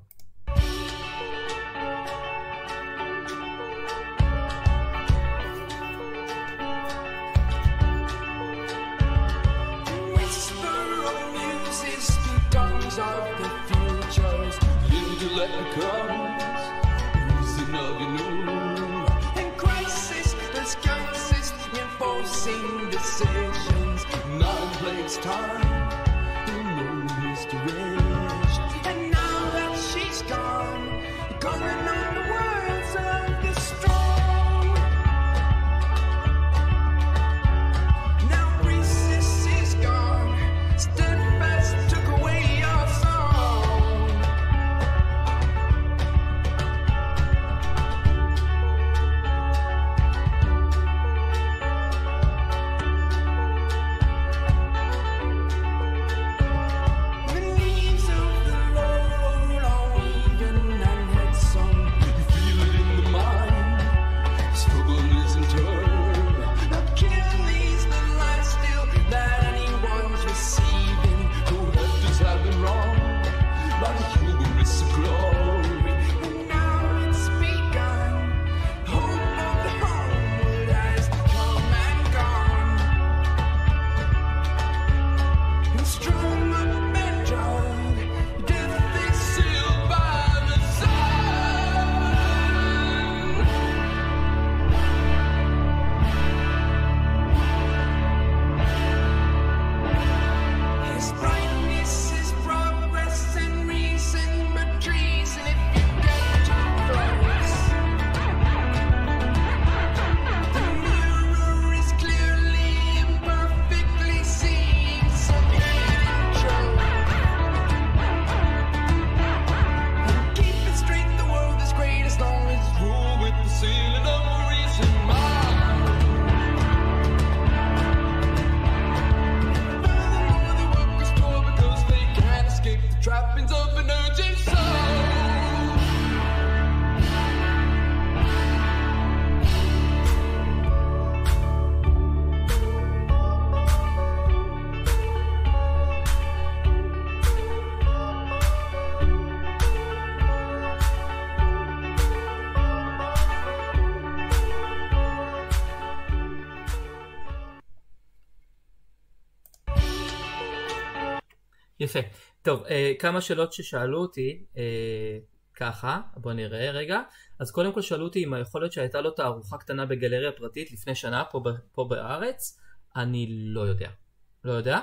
יפה. טוב, כמה שאלות ששאלו אותי, ככה, בוא נראה רגע. אז קודם כל שאלו אותי אם יכול להיות שהייתה לו תערוכה קטנה בגלריה פרטית לפני שנה פה בארץ. אני לא יודע. לא יודע.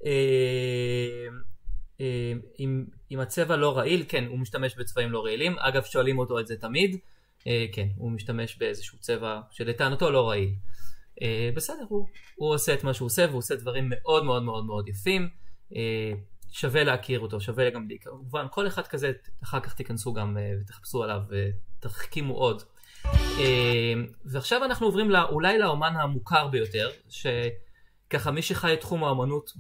אם הצבע לא רעיל, כן, הוא משתמש בצבעים לא רעילים. אגב, שואלים אותו את זה תמיד. כן, הוא משתמש באיזשהו צבע שלטענתו לא רעיל. בסדר, הוא עושה את מה שהוא עושה, והוא עושה דברים מאוד מאוד מאוד מאוד יפים. שווה להכיר אותו, שווה גם כמובן, כל אחד כזה, אחר כך תיכנסו גם ותחפשו עליו ותחכימו עוד. ועכשיו אנחנו עוברים אולי לאומן המוכר ביותר, שככה מי שחי את תחום האומנות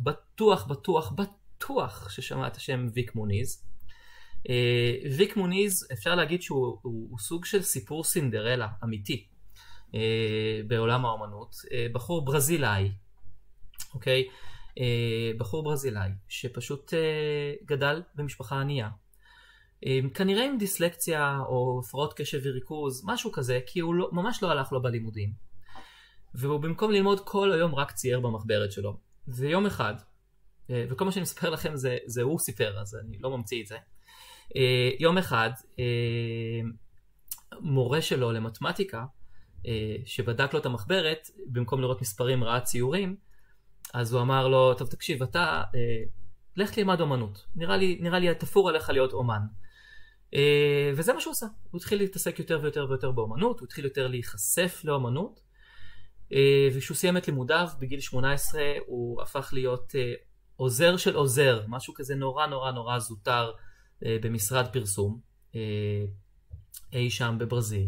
בטוח ששמע את השם ויק מוניז. ויק מוניז, אפשר להגיד שהוא סוג של סיפור סינדרלה אמיתי בעולם האומנות. בחור ברזילאי, אוקיי? בחור ברזילאי שפשוט גדל במשפחה ענייה, כנראה עם דיסלקציה או הפרעות קשב וריכוז, משהו כזה, כי הוא ממש לא הלך לו בלימודים, והוא במקום ללמוד כל היום רק צייר במחברת שלו. ויום אחד, וכל מה שאני מספר לכם זה הוא סיפר, אז אני לא ממציא את זה. יום אחד מורה שלו למתמטיקה שבדק לו את המחברת, במקום לראות מספרים ראה ציורים, אז הוא אמר לו, טוב תקשיב, אתה לך תלמד אומנות, נראה לי תפור עליך להיות אומן. וזה מה שהוא עשה, הוא התחיל להתעסק יותר ויותר ויותר באומנות, הוא התחיל יותר להיחשף לאומנות, וכשהוא סיים את לימודיו בגיל 18 הוא הפך להיות עוזר של עוזר, משהו כזה נורא נורא נורא זוטר במשרד פרסום, אי שם בברזיל,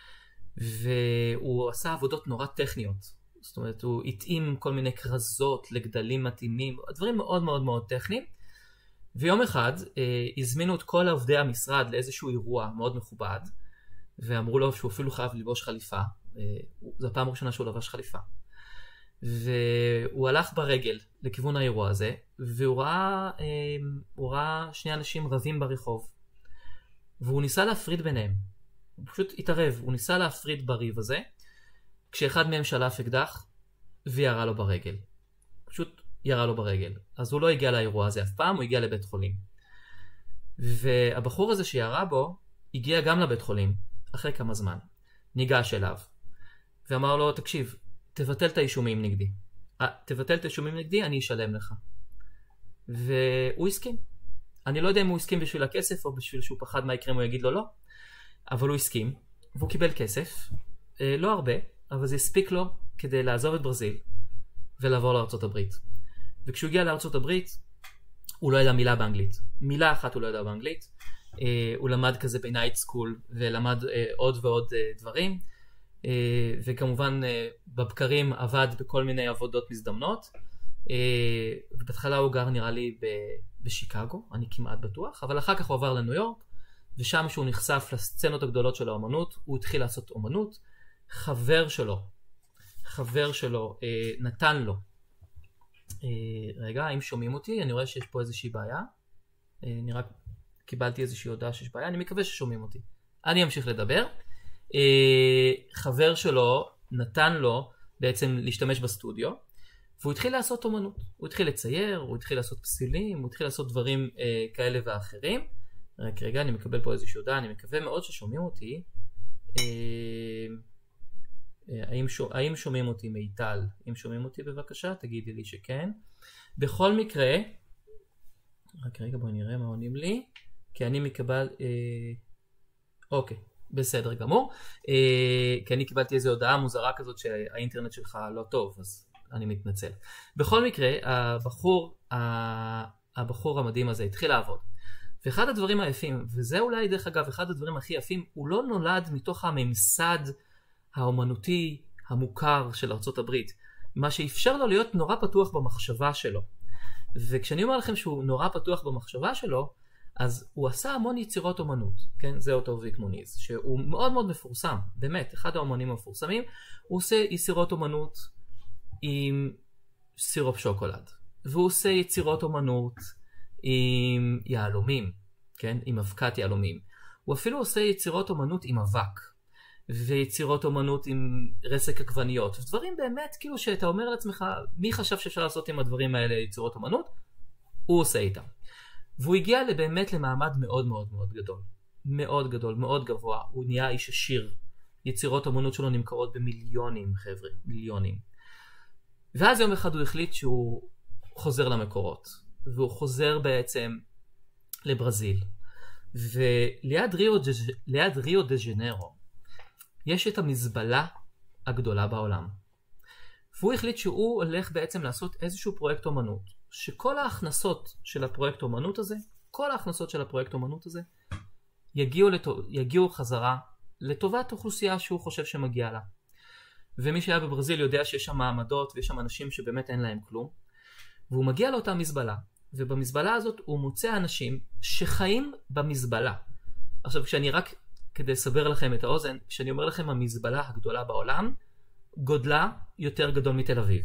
והוא עשה עבודות נורא טכניות, זאת אומרת, הוא התאים כל מיני קרזות לגדלים מתאימים, דברים מאוד מאוד מאוד טכניים. ויום אחד הזמינו את כל עובדי המשרד לאיזשהו אירוע מאוד מכובד, ואמרו לו שהוא אפילו חייב ללבוש חליפה. זו הפעם הראשונה שהוא לבש חליפה. והוא הלך ברגל לכיוון האירוע הזה, והוא ראה שני אנשים רבים ברחוב. והוא ניסה להפריד ביניהם. הוא פשוט התערב, הוא ניסה להפריד בריב הזה, כשאחד מהם שלף אקדח וירה לו ברגל. פשוט ירה לו ברגל. אז הוא לא הגיע לאירוע הזה אף פעם, הוא הגיע לבית חולים. והבחור הזה שירה בו הגיע גם לבית חולים אחרי כמה זמן. ניגש אליו ואמר לו, תקשיב, תבטל את האישומים נגדי. תבטל את האישומים נגדי, אני אשלם לך. והוא הסכים. אני לא יודע אם הוא הסכים בשביל הכסף או בשביל שהוא פחד מה יקרה אם הוא יגיד לו לא, אבל הוא הסכים והוא קיבל כסף, לא הרבה, אבל זה הספיק לו כדי לעזוב את ברזיל ולעבור לארצות הברית. וכשהוא הגיע לארצות הברית, הוא לא ידע מילה באנגלית. מילה אחת הוא לא ידע באנגלית. הוא למד כזה בנייט סקול, ולמד עוד ועוד דברים. וכמובן בבקרים עבד בכל מיני עבודות מזדמנות. ובהתחלה הוא גר נראה לי בשיקגו, אני כמעט בטוח. אבל אחר כך הוא עבר לניו יורק, ושם שהוא נחשף לסצנות הגדולות של האומנות, הוא התחיל לעשות אומנות. חבר שלו נתן לו. רגע, האם שומעים אותי? אני רואה שיש פה איזושהי בעיה. אני רק קיבלתי איזושהי הודעה שיש בעיה. אני מקווה ששומעים אותי. אני אמשיך לדבר. חבר שלו נתן לו בעצם להשתמש בסטודיו, והוא התחיל לעשות אומנות. הוא התחיל לצייר, הוא התחיל לעשות פסילים, הוא התחיל לעשות דברים כאלה ואחרים. רק רגע, אני מקבל פה איזושהי הודעה. אני מקווה מאוד ששומעים אותי. האם שומעים אותי מיטל? אם שומעים אותי בבקשה, תגידי לי שכן. בכל מקרה, רק רגע בואי נראה מה עונים לי, כי אני מקבל, אוקיי, בסדר גמור, כי אני קיבלתי איזו הודעה מוזרה כזאת שהאינטרנט שלך לא טוב, אז אני מתנצל. בכל מקרה, הבחור המדהים הזה התחיל לעבוד. ואחד הדברים היפים, וזה אולי דרך אגב אחד הדברים הכי יפים, הוא לא נולד מתוך הממסד האומנותי המוכר של ארצות הברית, מה שאפשר לו להיות נורא פתוח במחשבה שלו. וכשאני אומר לכם שהוא נורא פתוח במחשבה שלו, אז הוא עשה המון יצירות אומנות, כן? זה אותו ויק מוניז, שהוא מאוד מאוד מפורסם, באמת, אחד האומנים המפורסמים. הוא עושה יצירות אומנות עם סירופ שוקולד, והוא עושה יצירות אומנות עם יהלומים, כן? עם אבקת יהלומים. הוא אפילו עושה יצירות אומנות עם אבק, ויצירות אומנות עם רסק עגבניות, דברים באמת כאילו שאתה אומר לעצמך, מי חשב שאפשר לעשות עם הדברים האלה יצירות אומנות? הוא עושה איתם. והוא הגיע באמת למעמד מאוד מאוד מאוד גדול. מאוד גדול, מאוד גבוה. הוא נהיה איש עשיר. יצירות אמנות שלו נמכרות במיליונים, חבר'ה, מיליונים. ואז יום אחד הוא החליט שהוא חוזר למקורות. והוא חוזר בעצם לברזיל. וליד ריו דה ז'נרו יש את המזבלה הגדולה בעולם. והוא החליט שהוא הולך בעצם לעשות איזשהו פרויקט אומנות, שכל ההכנסות של הפרויקט אומנות הזה, יגיעו חזרה לטובת אוכלוסייה שהוא חושב שמגיע לה. ומי שהיה בברזיל יודע שיש שם מעמדות ויש שם אנשים שבאמת אין להם כלום. והוא מגיע לאותה מזבלה, ובמזבלה הזאת הוא מוצא אנשים שחיים במזבלה. עכשיו, כדי לסבר לכם את האוזן, כשאני אומר לכם המזבלה הגדולה בעולם, גודלה יותר גדול מתל אביב.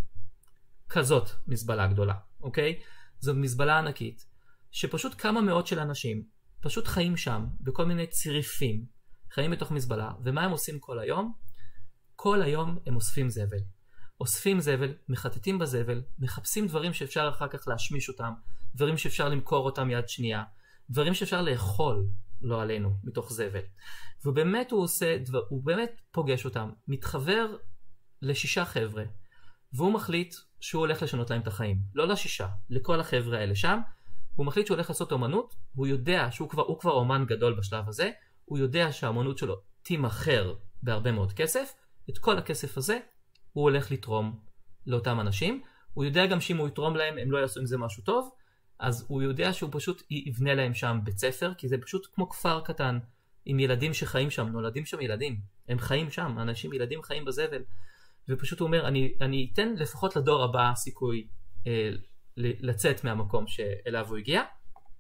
כזאת מזבלה גדולה, אוקיי? זו מזבלה ענקית, שפשוט כמה מאות של אנשים פשוט חיים שם, בכל מיני ציריפים, חיים בתוך מזבלה, ומה הם עושים כל היום? כל היום הם אוספים זבל, מחטטים בזבל, מחפשים דברים שאפשר אחר כך להשמיש אותם, דברים שאפשר למכור אותם יד שנייה, דברים שאפשר לאכול, לא עלינו, מתוך זבל. ובאמת הוא באמת פוגש אותם, מתחבר ל6 חבר'ה, והוא מחליט שהוא הולך לשנות להם את החיים. לא ל6, לכל החבר'ה האלה שם. הוא מחליט שהוא הולך לעשות אומנות, הוא יודע שהוא כבר אומן גדול בשלב הזה, הוא יודע שהאומנות שלו תימכר בהרבה מאוד כסף, את כל הכסף הזה הוא הולך לתרום לאותם אנשים. הוא יודע גם שאם הוא יתרום להם הם לא יעשו עם זה משהו טוב, אז הוא יודע שהוא פשוט יבנה להם שם בית ספר, כי זה פשוט כמו כפר קטן עם ילדים שחיים שם, נולדים שם ילדים, הם חיים שם, ילדים חיים בזבל. ופשוט הוא אומר, אני אתן לפחות לדור הבא סיכוי לצאת מהמקום שאליו הוא הגיע.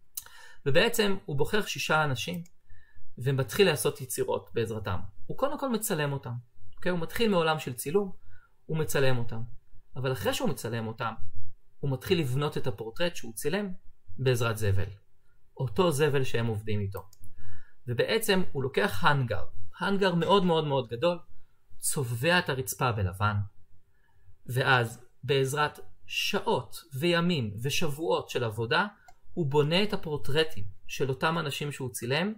ובעצם הוא בוחר 6 אנשים, ומתחיל לעשות יצירות בעזרתם. הוא קודם כל מצלם אותם. Okay? הוא מתחיל מעולם של צילום, הוא מצלם אותם. אבל אחרי שהוא מצלם אותם, הוא מתחיל לבנות את הפורטרט שהוא צילם בעזרת זבל. אותו זבל שהם עובדים איתו. ובעצם הוא לוקח הנגר מאוד מאוד מאוד גדול, צובע את הרצפה בלבן, ואז בעזרת שעות וימים ושבועות של עבודה, הוא בונה את הפורטרטים של אותם אנשים שהוא צילם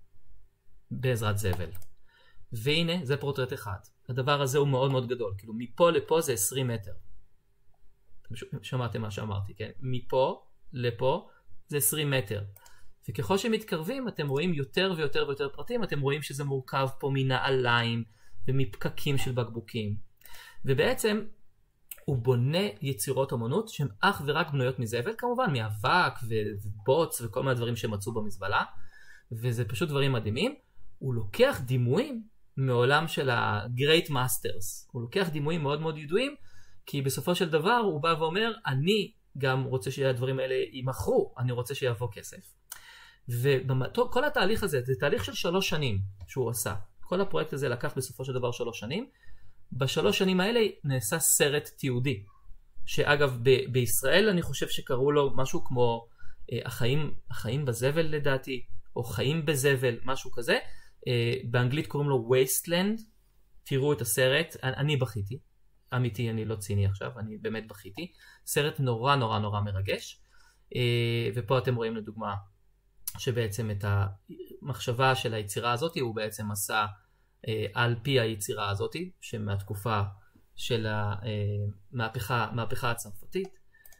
בעזרת זבל. והנה, זה פורטרט אחד. הדבר הזה הוא מאוד מאוד גדול. כאילו, מפה לפה זה 20 מטר. שמעתם מה שאמרתי, כן? מפה לפה זה 20 מטר. וככל שמתקרבים, אתם רואים יותר ויותר ויותר פרטים. אתם רואים שזה מורכב פה מנעליים ומפקקים של בקבוקים. ובעצם, הוא בונה יצירות אומנות שהן אך ורק בנויות מזבל, כמובן, מאבק ובוץ וכל מיני דברים שמצאו במזבלה. וזה פשוט דברים מדהימים. הוא לוקח דימויים מעולם של ה-Great Masters. הוא לוקח דימויים מאוד מאוד ידועים, כי בסופו של דבר הוא בא ואומר, אני גם רוצה שהדברים האלה יימכרו, אני רוצה שיבוא כסף. וכל התהליך הזה, זה תהליך של 3 שנים שהוא עשה. כל הפרויקט הזה לקח בסופו של דבר 3 שנים. ב3 שנים האלה נעשה סרט תיעודי, שאגב בישראל אני חושב שקראו לו משהו כמו החיים בזבל לדעתי, או חיים בזבל, משהו כזה. באנגלית קוראים לו Wasteland. תראו את הסרט, אני בכיתי, אמיתי, אני לא ציני עכשיו, אני באמת בכיתי. סרט נורא נורא נורא מרגש. ופה אתם רואים לדוגמה שבעצם את המחשבה של היצירה הזאת הוא בעצם עשה על פי היצירה הזאת, שמהתקופה של המהפכה הצרפתית.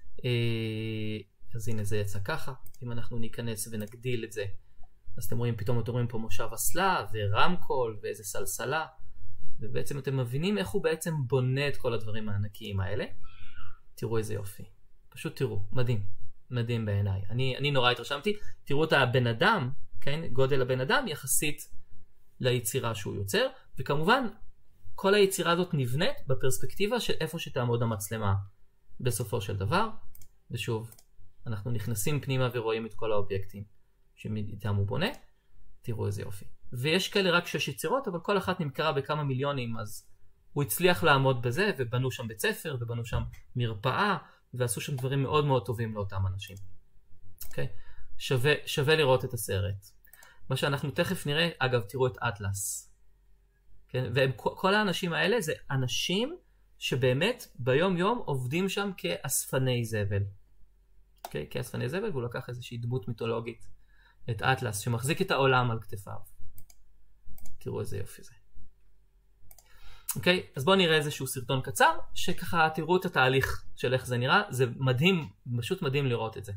אז הנה זה יצא ככה. אם אנחנו ניכנס ונגדיל את זה, אז אתם רואים, פתאום אתם רואים פה מושב אסלה ורמקול ואיזה סלסלה, ובעצם אתם מבינים איך הוא בעצם בונה את כל הדברים הענקיים האלה. תראו איזה יופי, פשוט תראו, מדהים, מדהים בעיניי. אני נורא התרשמתי. תראו את הבן אדם, כן? גודל הבן אדם יחסית ליצירה שהוא יוצר, וכמובן כל היצירה הזאת נבנית בפרספקטיבה של איפה שתעמוד המצלמה בסופו של דבר. ושוב, אנחנו נכנסים פנימה ורואים את כל האובייקטים שמאיתם הוא בונה. תראו איזה יופי. ויש כאלה רק 6 יצירות, אבל כל אחת נמכרה בכמה מיליונים, אז הוא הצליח לעמוד בזה, ובנו שם בית ספר, ובנו שם מרפאה, ועשו שם דברים מאוד מאוד טובים לאותם אנשים. אוקיי? שווה לראות את הסרט. מה שאנחנו תכף נראה, אגב, תראו את אטלס. כן? וכל האנשים האלה זה אנשים שבאמת ביום יום עובדים שם כאספני זבל. אוקיי? כעס פני זבל, והוא לקח איזושהי דמות מיתולוגית, את אטלס, שמחזיק את העולם על כתפיו. תראו איזה יופי זה. אוקיי? אז בואו נראה איזשהו סרטון קצר, שככה תראו את התהליך של איך זה נראה. זה מדהים, פשוט מדהים לראות את זה.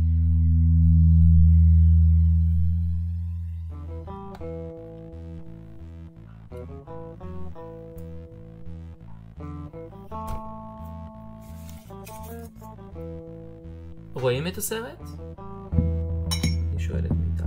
רואים את הסרט? אני שואלת מאיתנו.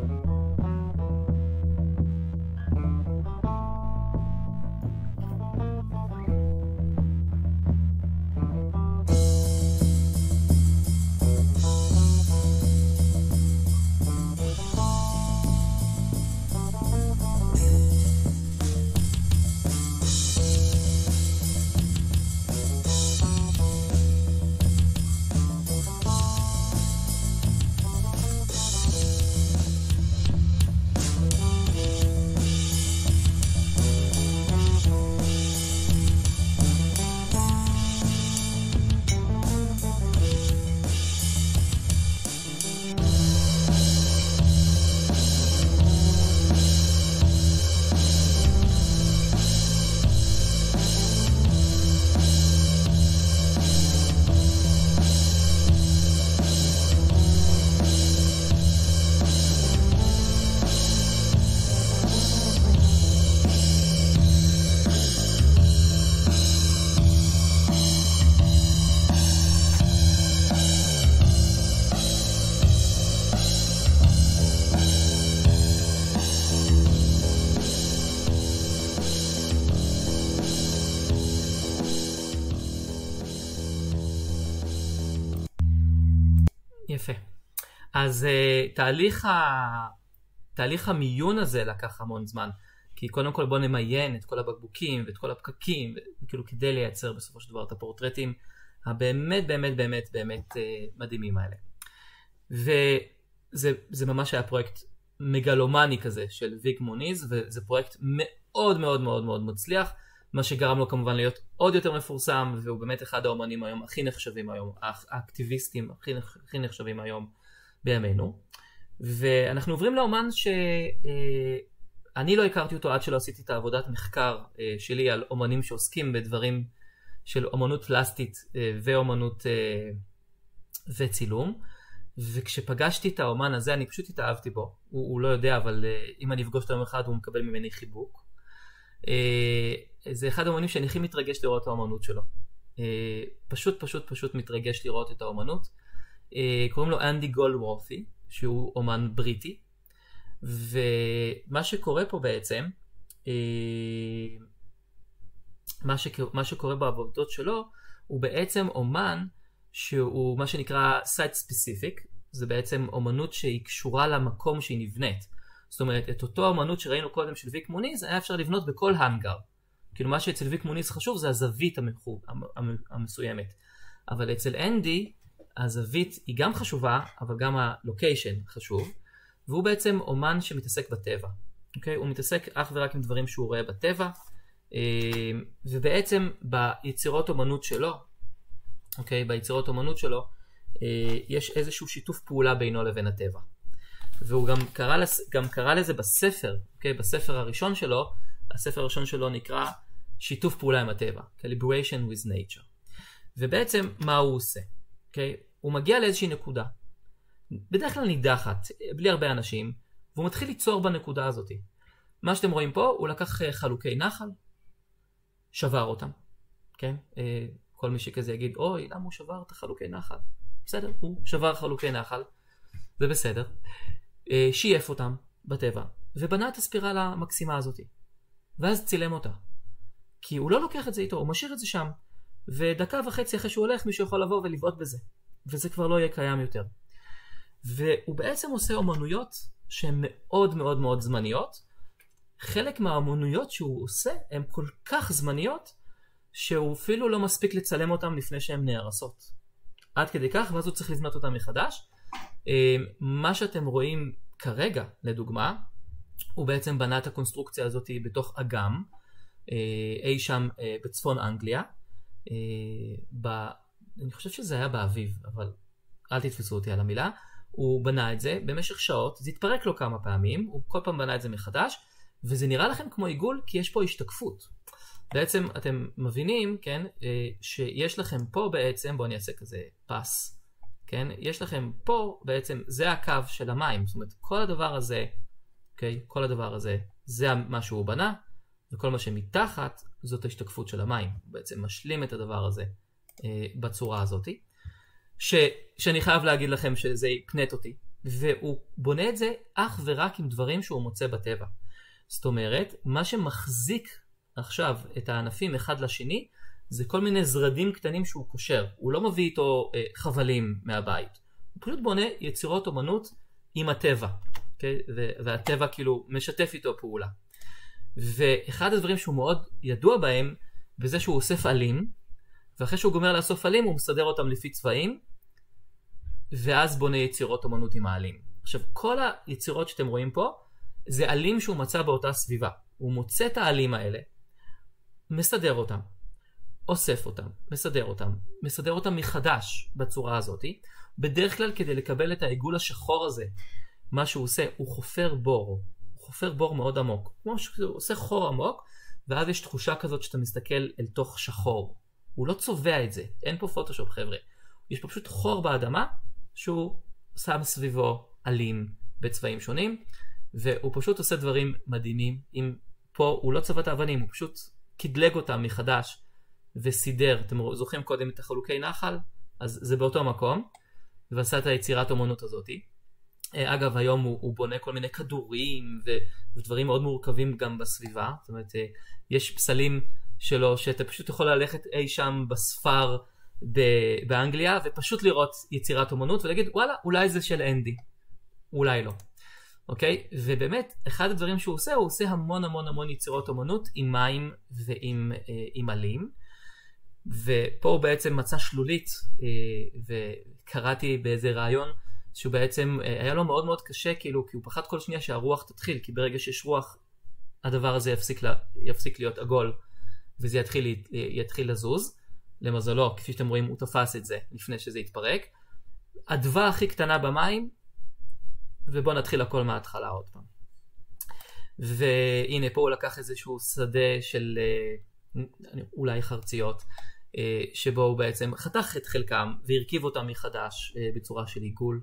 יפה. אז תהליך המיון הזה לקח המון זמן, כי קודם כל בוא נמיין את כל הבקבוקים ואת כל הפקקים, כאילו כדי לייצר בסופו של דבר את הפורטרטים הבאמת באמת באמת באמת מדהימים האלה. וזה ממש היה פרויקט מגלומני כזה של ויק מוניז, וזה פרויקט מאוד מאוד מאוד מאוד מצליח, מה שגרם לו כמובן להיות עוד יותר מפורסם, והוא באמת אחד האומנים היום הכי נחשבים היום, האקטיביסטים הכי נחשבים היום בימינו. ואנחנו עוברים לאומן שאני לא הכרתי אותו עד שלא עשיתי את העבודת מחקר שלי על אומנים שעוסקים בדברים של אומנות פלסטית ואומנות וצילום. וכשפגשתי את האומן הזה אני פשוט התאהבתי בו. הוא לא יודע, אבל אם אני אפגוש אותו יום אחד הוא מקבל ממני חיבוק. זה אחד האומנים שאני הכי מתרגש לראות את האומנות שלו. פשוט מתרגש לראות את האומנות. קוראים לו אנדי גולדוורתי, שהוא אומן בריטי. ומה שקורה פה בעצם, מה שקורה בעבודות שלו, הוא בעצם אומן שהוא מה שנקרא site specific. זה בעצם אומנות שהיא קשורה למקום שהיא נבנית. זאת אומרת, את אותו האמנות שראינו קודם של ויק מוניז, היה אפשר לבנות בכל הנגר. כאילו מה שאצל ויק מוניז חשוב זה הזווית המסוימת. אבל אצל אנדי, הזווית היא גם חשובה, אבל גם הלוקיישן חשוב. והוא בעצם אומן שמתעסק בטבע. אוקיי? הוא מתעסק אך ורק עם דברים שהוא רואה בטבע. ובעצם ביצירות אומנות שלו, אוקיי? ביצירות אומנות שלו, יש איזשהו שיתוף פעולה בינו לבין הטבע. והוא גם קרא לזה בספר, אוקיי? בספר הראשון שלו, הספר הראשון שלו נקרא שיתוף פעולה עם הטבע, Collaboration with Nature. ובעצם מה הוא עושה? אוקיי? הוא מגיע לאיזושהי נקודה, בדרך כלל נידחת, בלי הרבה אנשים, והוא מתחיל ליצור בנקודה הזאת. מה שאתם רואים פה, הוא לקח חלוקי נחל, שבר אותם, כן? כל מי שכזה יגיד, אוי, למה הוא שבר את החלוקי נחל? בסדר, הוא שבר חלוקי נחל, זה בסדר. שייף אותם בטבע, ובנה את הספירלה המקסימה הזאת. ואז צילם אותה. כי הוא לא לוקח את זה איתו, הוא משאיר את זה שם. ודקה וחצי אחרי שהוא הולך, מישהו יכול לבוא ולבעוט בזה. וזה כבר לא יהיה קיים יותר. והוא בעצם עושה אומנויות שהן מאוד מאוד מאוד זמניות. חלק מהאומנויות שהוא עושה הן כל כך זמניות, שהוא אפילו לא מספיק לצלם אותם לפני שהן נהרסות. עד כדי כך, ואז הוא צריך לבנות אותם מחדש. מה שאתם רואים כרגע, לדוגמה, הוא בעצם בנה את הקונסטרוקציה הזאת בתוך אגם, אי שם בצפון אנגליה. אני חושב שזה היה באביב, אבל אל תתפסו אותי על המילה, הוא בנה את זה במשך שעות, זה התפרק לו כמה פעמים, הוא כל פעם בנה את זה מחדש, וזה נראה לכם כמו עיגול כי יש פה השתקפות. בעצם אתם מבינים, כן, שיש לכם פה בעצם, בואו אני אעשה כזה פס, כן, יש לכם פה בעצם, זה הקו של המים, זאת אומרת, כל הדבר הזה, אוקיי, כל הדבר הזה, זה מה שהוא בנה, וכל מה שמתחת, זאת ההשתקפות של המים. הוא בעצם משלים את הדבר הזה בצורה הזאת, שאני חייב להגיד לכם שזה יקנט אותי, והוא בונה את זה אך ורק עם דברים שהוא מוצא בטבע. זאת אומרת, מה שמחזיק עכשיו את הענפים אחד לשני, זה כל מיני זרדים קטנים שהוא קושר. הוא לא מביא איתו חבלים מהבית. הוא פשוט בונה יצירות אומנות עם הטבע. Okay? והטבע כאילו משתף איתו פעולה. ואחד הדברים שהוא מאוד ידוע בהם, בזה שהוא אוסף עלים, ואחרי שהוא גומר לאסוף עלים, הוא מסדר אותם לפי צבעים, ואז בונה יצירות אומנות עם העלים. עכשיו, כל היצירות שאתם רואים פה, זה עלים שהוא מצא באותה סביבה. הוא מוצא את העלים האלה, מסדר אותם, אוסף אותם, מסדר אותם מחדש בצורה הזאת. בדרך כלל כדי לקבל את העיגול השחור הזה, מה שהוא עושה, הוא חופר בור. הוא חופר בור מאוד עמוק. כמו שהוא עושה חור עמוק, ואז יש תחושה כזאת שאתה מסתכל אל תוך שחור. הוא לא צובע את זה. אין פה פוטושופ, חבר'ה. יש פה פשוט חור באדמה, שהוא שם סביבו עלים בצבעים שונים, והוא פשוט עושה דברים מדהימים. אם פה הוא לא צבע את האבנים, הוא פשוט קדלג אותם מחדש וסידר. אתם זוכרים קודם את החלוקי נחל? אז זה באותו מקום, ועשה את היצירת אומנות הזאת. אגב, היום הוא בונה כל מיני כדורים ודברים מאוד מורכבים גם בסביבה. זאת אומרת, יש פסלים שלו שאתה פשוט יכול ללכת אי שם בספר באנגליה, ופשוט לראות יצירת אומנות ולהגיד, וואלה, אולי זה של אנדי. אולי לא. אוקיי? ובאמת, אחד הדברים שהוא עושה, הוא עושה המון המון המון יצירות אומנות עם מים ועם עלים. ופה הוא בעצם מצא שלולית, וקראתי באיזה רעיון, שהוא בעצם היה לו מאוד מאוד קשה, כאילו, כי הוא פחד כל שנייה שהרוח תתחיל, כי ברגע שיש רוח, הדבר הזה יפסיק להיות עגול, וזה יתחיל לזוז. למזלו, כפי שאתם רואים, הוא תפס את זה לפני שזה יתפרק. הדבר הכי קטנה במים, ובואו נתחיל הכל מההתחלה עוד פעם. והנה, פה הוא לקח איזשהו שדה של אולי חרציות, שבו הוא בעצם חתך את חלקם, והרכיב אותם מחדש בצורה של עיגול.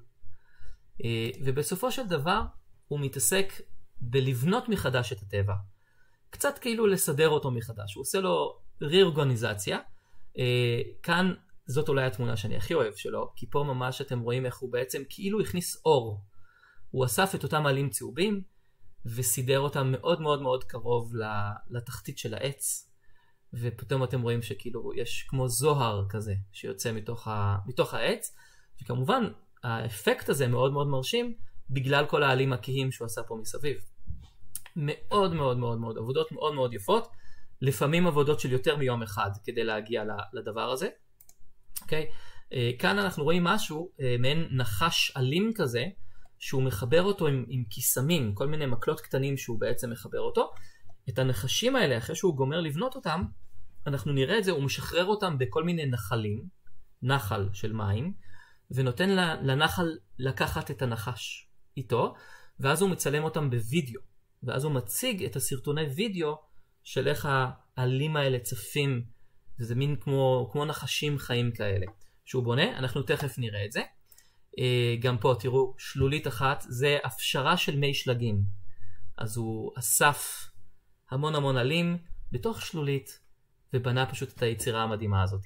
ובסופו של דבר, הוא מתעסק בלבנות מחדש את הטבע. קצת כאילו לסדר אותו מחדש. הוא עושה לו ריאורגניזציה. כאן זאת אולי התמונה שאני הכי אוהב שלו, כי פה ממש אתם רואים איך הוא בעצם כאילו הכניס אור. הוא אסף את אותם עלים צהובים, וסידר אותם מאוד מאוד מאוד קרוב לתחתית של העץ. ופתאום אתם רואים שכאילו יש כמו זוהר כזה שיוצא מתוך העץ. וכמובן האפקט הזה מאוד מאוד מרשים בגלל כל העלים הכהים שהוא עשה פה מסביב. מאוד מאוד מאוד מאוד, עבודות מאוד מאוד יפות. לפעמים עבודות של יותר מיום אחד כדי להגיע לדבר הזה. אוקיי? כאן אנחנו רואים משהו, מעין נחש אלים כזה, שהוא מחבר אותו עם כיסמים, כל מיני מקלות קטנים שהוא בעצם מחבר אותו. את הנחשים האלה, אחרי שהוא גומר לבנות אותם, אנחנו נראה את זה, הוא משחרר אותם בכל מיני נחלים, נחל של מים, ונותן לנחל לקחת את הנחש איתו, ואז הוא מצלם אותם בווידאו, ואז הוא מציג את הסרטוני וידאו של איך העלים האלה צפים, וזה מין כמו נחשים חיים כאלה. שהוא בונה, אנחנו תכף נראה את זה. גם פה תראו, שלולית אחת, זה הפשרה של מי שלגים. אז הוא אסף המון המון עלים בתוך שלולית, ובנה פשוט את היצירה המדהימה הזאת.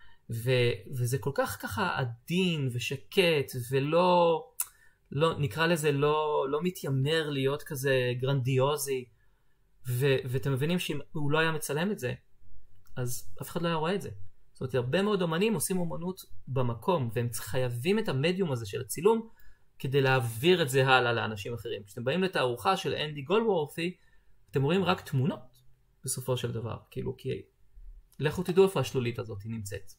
וזה כל כך ככה עדין ושקט, ולא, נקרא לזה, לא מתיימר להיות כזה גרנדיוזי. ואתם מבינים שאם הוא לא היה מצלם את זה, אז אף אחד לא היה רואה את זה. זאת אומרת, הרבה מאוד אומנים עושים אומנות במקום, והם חייבים את המדיום הזה של הצילום, כדי להעביר את זה הלאה לאנשים אחרים. כשאתם באים לתערוכה של אנדי גולדוורתי, אתם רואים רק תמונות, בסופו של דבר. כאילו, כי לכו תדעו איפה השלולית הזאת היא נמצאת.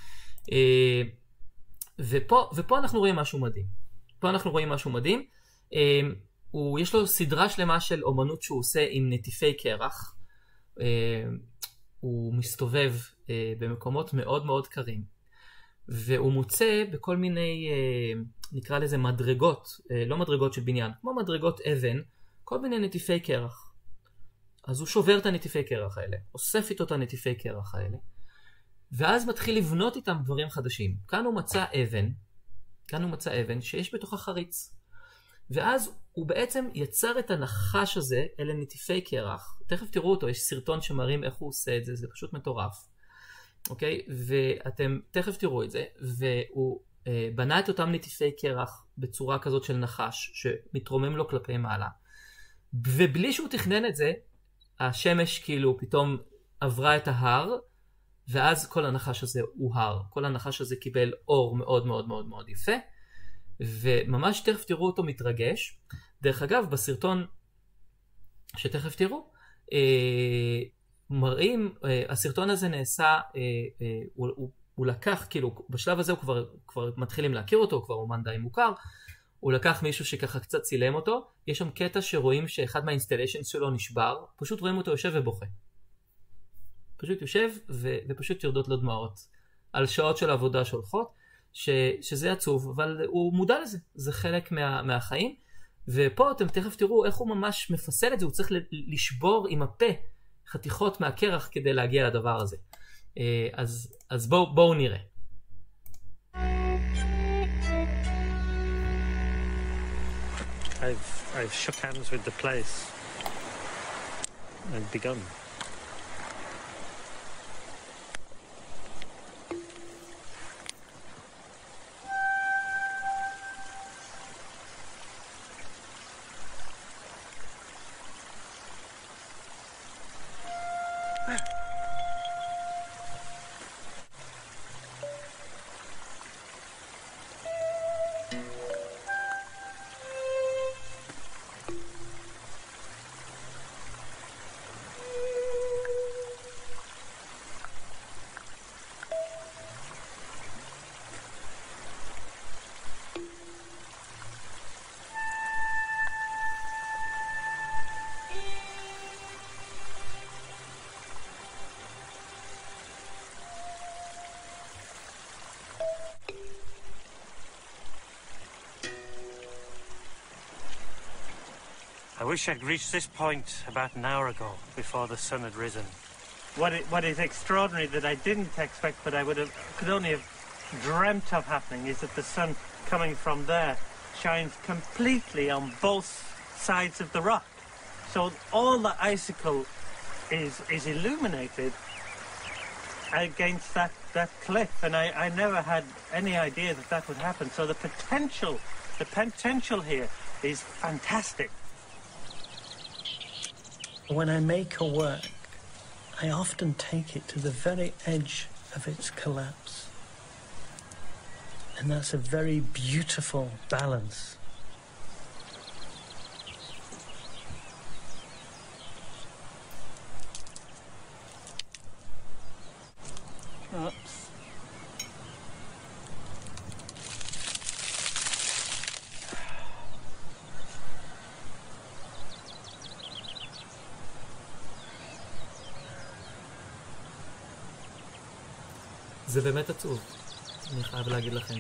ופה אנחנו רואים משהו מדהים. יש לו סדרה שלמה של אומנות שהוא עושה עם נטיפי קרח. הוא מסתובב במקומות מאוד מאוד קרים, והוא מוצא בכל מיני, נקרא לזה מדרגות, לא מדרגות של בניין, כמו מדרגות אבן, כל מיני נטיפי קרח. אז הוא שובר את הנטיפי קרח האלה, אוסף איתו את הנטיפי קרח האלה, ואז מתחיל לבנות איתם דברים חדשים. כאן הוא מצא אבן שיש בתוכה חריץ. ואז הוא בעצם יצר את הנחש הזה, אלה נטיפי קרח. תכף תראו אותו, יש סרטון שמראים איך הוא עושה את זה, זה פשוט מטורף. אוקיי? ואתם תכף תראו את זה, והוא בנה את אותם נטיפי קרח בצורה כזאת של נחש, שמתרומם לו כלפי מעלה. ובלי שהוא תכנן את זה, השמש כאילו פתאום עברה את ההר, ואז כל הנחש הזה הוא הר. כל הנחש הזה קיבל אור מאוד מאוד מאוד מאוד יפה, וממש תכף תראו אותו מתרגש. דרך אגב, בסרטון שתכף תראו, מראים, הסרטון הזה נעשה, הוא לקח, כאילו, בשלב הזה הוא כבר מתחילים להכיר אותו, הוא כבר אומן די מוכר, הוא לקח מישהו שככה קצת צילם אותו, יש שם קטע שרואים שאחד מהאינסטליישנס שלו נשבר, פשוט רואים אותו יושב ובוכה. פשוט יושב ופשוט יורדות לו דמעות על שעות של עבודה שהולכות, שזה עצוב, אבל הוא מודע לזה, זה חלק מהחיים, ופה אתם תכף תראו איך הוא ממש מפסל את זה, הוא צריך לשבור עם הפה חתיכות מהקרח כדי להגיע לדבר הזה. אז בואו נראה. I've shook hands with the place and begun. I wish I'd reached this point about an hour ago, before the sun had risen. What is extraordinary that I didn't expect, but I could only have dreamt of happening, is that the sun coming from there shines completely on both sides of the rock. So all the icicle is illuminated against that cliff, and I never had any idea that would happen. So the potential here is fantastic. When I make a work, I often take it to the very edge of its collapse. And that's a very beautiful balance. Oops. זה באמת עצוב, אני חייב להגיד לכם.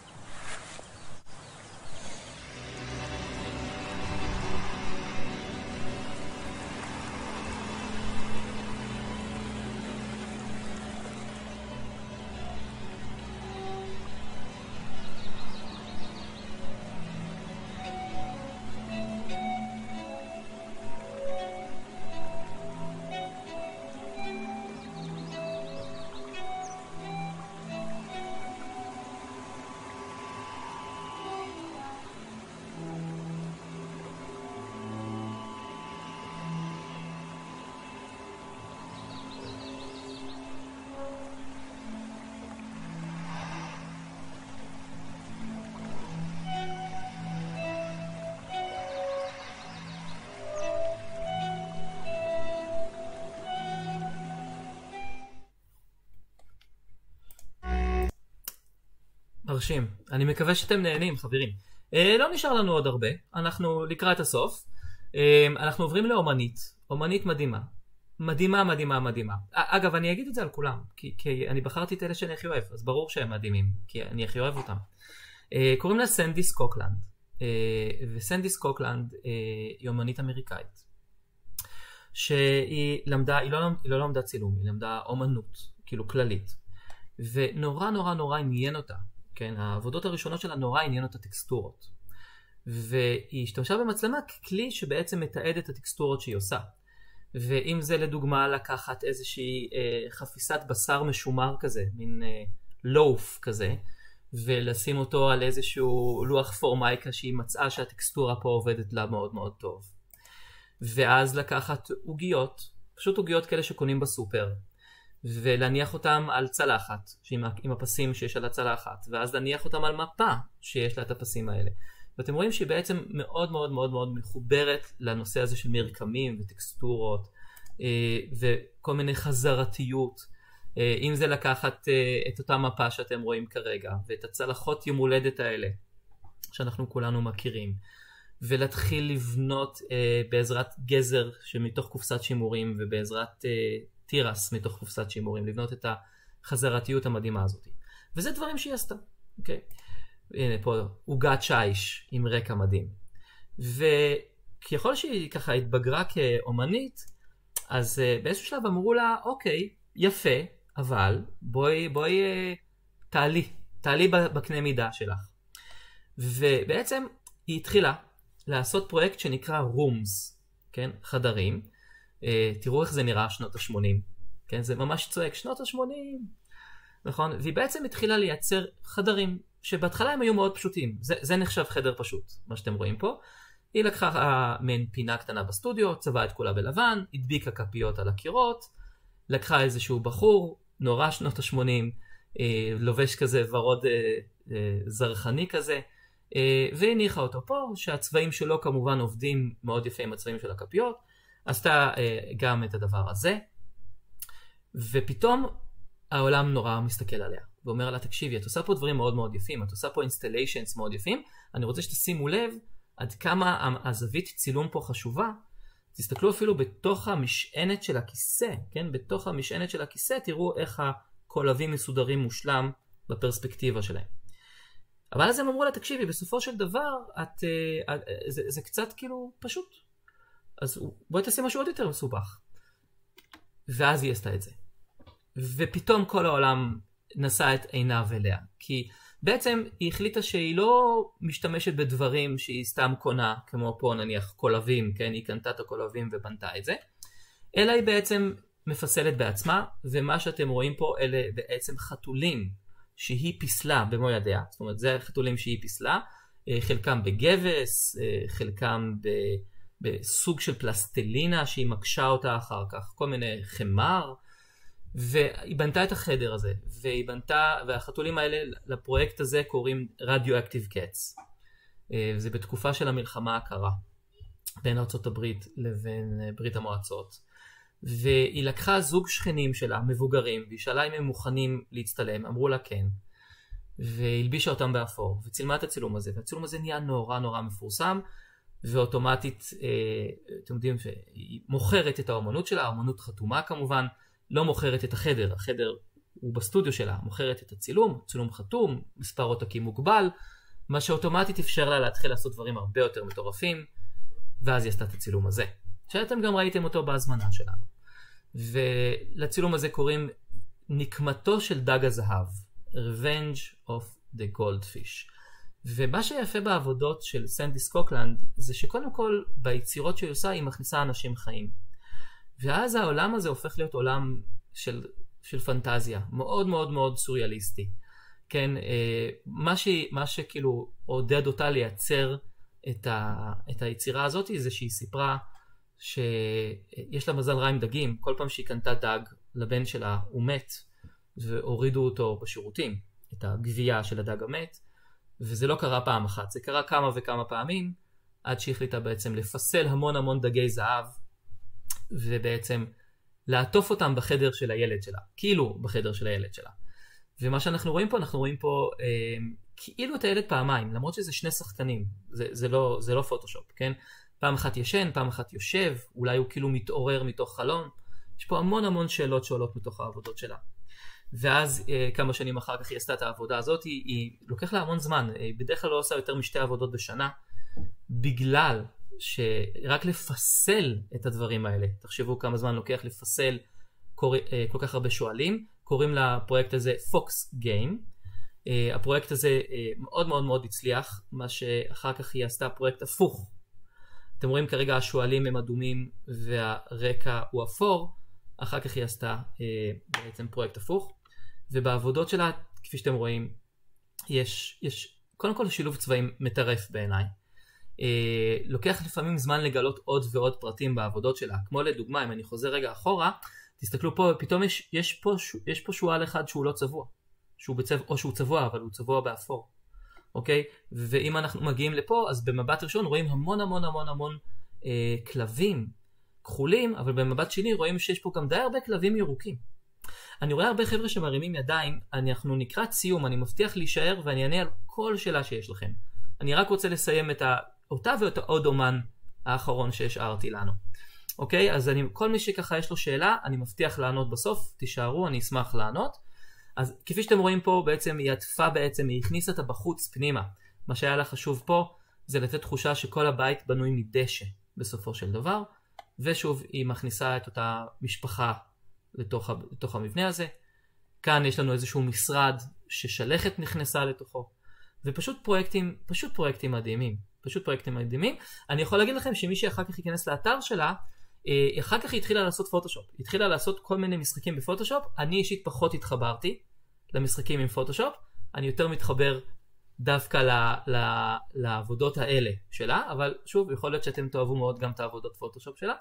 מרשים. אני מקווה שאתם נהנים, חברים. לא נשאר לנו עוד הרבה. אנחנו לקראת הסוף. אנחנו עוברים לאומנית. אומנית מדהימה. מדהימה, מדהימה, מדהימה. אגב, אני אגיד את זה על כולם, כי אני בחרתי את אלה שאני הכי אוהב, אז ברור שהם מדהימים, כי אני הכי אוהב אותם. קוראים לה סנדי סקוקלנד, וסנדי סקוקלנד היא אומנית אמריקאית, שהיא למדה, היא לא למדה צילום, היא למדה אומנות, כאילו כללית, ונורא נורא נורא עניין אותה, כן, העבודות הראשונות שלה נורא עניין אותה טקסטורות, והיא השתמשה במצלמה ככלי שבעצם מתעד את הטקסטורות שהיא עושה. ואם זה לדוגמה לקחת איזושהי חפיסת בשר משומר כזה, מין לוף כזה, ולשים אותו על איזשהו לוח פורמייקה שהיא מצאה שהטקסטורה פה עובדת לה מאוד מאוד טוב. ואז לקחת עוגיות, פשוט עוגיות כאלה שקונים בסופר, ולהניח אותם על צלחת, עם הפסים שיש על הצלחת, ואז להניח אותם על מפה שיש לה את הפסים האלה. ואתם רואים שהיא בעצם מאוד מאוד מאוד מאוד מחוברת לנושא הזה של מרקמים וטקסטורות וכל מיני חזרתיות. אם זה לקחת את אותה מפה שאתם רואים כרגע ואת הצלחות יום הולדת האלה שאנחנו כולנו מכירים, ולהתחיל לבנות בעזרת גזר שמתוך קופסת שימורים ובעזרת תירס מתוך קופסת שימורים, לבנות את החזרתיות המדהימה הזאת. וזה דברים שהיא עשתה, אוקיי? הנה פה עוגת שיש עם רקע מדהים, וככל שהיא ככה התבגרה כאומנית, אז באיזשהו שלב אמרו לה, אוקיי, יפה, אבל בואי תעלי בקנה מידה שלך. ובעצם היא התחילה לעשות פרויקט שנקרא rooms, כן, חדרים. תראו איך זה נראה שנות ה-80, כן, זה ממש צועק שנות ה-80, נכון? והיא בעצם התחילה לייצר חדרים שבהתחלה הם היו מאוד פשוטים. זה נחשב חדר פשוט, מה שאתם רואים פה. היא לקחה מעין פינה קטנה בסטודיו, צבעה את כולה בלבן, הדביקה כפיות על הקירות, לקחה איזשהו בחור, נורא שנות ה-80, לובש כזה ורוד זרחני כזה, והניחה אותו פה, שהצבעים שלו כמובן עובדים מאוד יפה עם הצבעים של הכפיות, עשתה גם את הדבר הזה, ופתאום העולם נורא מסתכל עליה. ואומר לה, תקשיבי, את עושה פה דברים מאוד מאוד יפים, את עושה פה installations מאוד יפים, אני רוצה שתשימו לב עד כמה הזווית צילום פה חשובה. תסתכלו אפילו בתוך המשענת של הכיסא, כן? בתוך המשענת של הכיסא תראו איך הקולבים מסודרים מושלם בפרספקטיבה שלהם. אבל אז הם אמרו לה, תקשיבי, בסופו של דבר זה קצת כאילו פשוט. אז בואי תעשי משהו עוד יותר מסובך. ואז היא עשתה את זה. ופתאום כל העולם נשא את עיניו אליה, כי בעצם היא החליטה שהיא לא משתמשת בדברים שהיא סתם קונה, כמו פה נניח קולבים, כן, היא קנתה את הקולבים ובנתה את זה, אלא היא בעצם מפסלת בעצמה, ומה שאתם רואים פה אלה בעצם חתולים שהיא פיסלה במו ידיה, זאת אומרת זה חתולים שהיא פיסלה, חלקם בגבס, חלקם בסוג של פלסטלינה שהיא מקשה אותה אחר כך, כל מיני חמר, והיא בנתה את החדר הזה, והיא בנתה, והחתולים האלה לפרויקט הזה קוראים Radioactive Cats. זה בתקופה של המלחמה הקרה, בין ארצות הברית לבין ברית המועצות. והיא לקחה זוג שכנים שלה, מבוגרים, והיא שאלה אם הם מוכנים להצטלם, אמרו לה כן. והלבישה אותם באפור, וצילמה את הצילום הזה, והצילום הזה נהיה נורא נורא מפורסם, ואוטומטית, אתם יודעים שהיא מוכרת את האומנות שלה, האומנות חתומה כמובן, לא מוכרת את החדר, החדר הוא בסטודיו שלה, מוכרת את הצילום, צילום חתום, מספר עותקים מוגבל, מה שאוטומטית אפשר לה להתחיל לעשות דברים הרבה יותר מטורפים, ואז היא עשתה את הצילום הזה, שאתם גם ראיתם אותו בהזמנה שלנו. ולצילום הזה קוראים נקמתו של דג הזהב, Revenge of the Goldfish. ומה שיפה בעבודות של סנדי סקוקלנד, זה שקודם כל ביצירות שהיא עושה, היא מכניסה אנשים חיים. ואז העולם הזה הופך להיות עולם של פנטזיה, מאוד מאוד מאוד סוריאליסטי. כן, מה שכאילו עודד אותה לייצר את היצירה הזאת, זה שהיא סיפרה שיש לה מזל רע עם דגים. כל פעם שהיא קנתה דג לבן שלה, הוא מת, והורידו אותו בשירותים, את הגבייה של הדג המת, וזה לא קרה פעם אחת, זה קרה כמה וכמה פעמים, עד שהיא החליטה בעצם לפסל המון המון דגי זהב, ובעצם לעטוף אותם בחדר של הילד שלה, כאילו בחדר של הילד שלה. ומה שאנחנו רואים פה, אנחנו רואים פה כאילו את הילד פעמיים, למרות שזה שני שחקנים, זה לא פוטושופ, כן? פעם אחת ישן, פעם אחת יושב, אולי הוא כאילו מתעורר מתוך חלום, יש פה המון המון שאלות שעולות מתוך העבודות שלה. ואז כמה שנים אחר כך היא עשתה את העבודה הזאת, היא לוקח לה המון זמן, היא בדרך כלל לא עושה יותר משתי עבודות בשנה, בגלל שרק לפסל את הדברים האלה, תחשבו כמה זמן לוקח לפסל כל כך הרבה שואלים, קוראים לפרויקט הזה Fox Game, הפרויקט הזה מאוד מאוד מאוד הצליח, מה שאחר כך היא עשתה פרויקט הפוך, אתם רואים כרגע השואלים הם אדומים והרקע הוא אפור, אחר כך היא עשתה בעצם פרויקט הפוך, ובעבודות שלה, כפי שאתם רואים, יש קודם כל שילוב צבעים מטרף בעיניי. לוקח לפעמים זמן לגלות עוד ועוד פרטים בעבודות שלה, כמו לדוגמה, אם אני חוזר רגע אחורה, תסתכלו פה, פתאום יש פה שואל אחד שהוא לא צבוע, או שהוא צבוע, אבל הוא צבוע באפור. אוקיי? ואם אנחנו מגיעים לפה, אז במבט ראשון רואים המון המון המון המון כלבים כחולים, אבל במבט שני רואים שיש פה גם די הרבה כלבים ירוקים. אני רואה הרבה חבר'ה שמרימים ידיים, אנחנו נקרא סיום, אני מבטיח להישאר ואני אענה על כל שאלה שיש לכם. אני רק רוצה לסיים את אותה ואת עוד אומן האחרון שהשארתי לנו. אוקיי? אז כל מי שככה יש לו שאלה, אני מבטיח לענות בסוף, תישארו, אני אשמח לענות. אז כפי שאתם רואים פה, בעצם היא עטפה בעצם, היא הכניסה את בחוץ פנימה. מה שהיה לה חשוב פה, זה לתת תחושה שכל הבית בנוי מדשא בסופו של דבר, ושוב היא מכניסה את אותה משפחה לתוך המבנה הזה. כאן יש לנו איזשהו משרד ששלכת נכנסה לתוכו, ופשוט פרויקטים מדהימים. פשוט פרויקטים מדהימים. אני יכול להגיד לכם שמי שאחר כך ייכנס לאתר שלה, אחר כך היא התחילה לעשות פוטושופ. היא התחילה לעשות כל מיני משחקים בפוטושופ. אני אישית פחות התחברתי למשחקים עם פוטושופ. אני יותר מתחבר דווקא לעבודות האלה שלה, אבל שוב, יכול להיות שאתם תאהבו מאוד גם את העבודות פוטושופ שלה.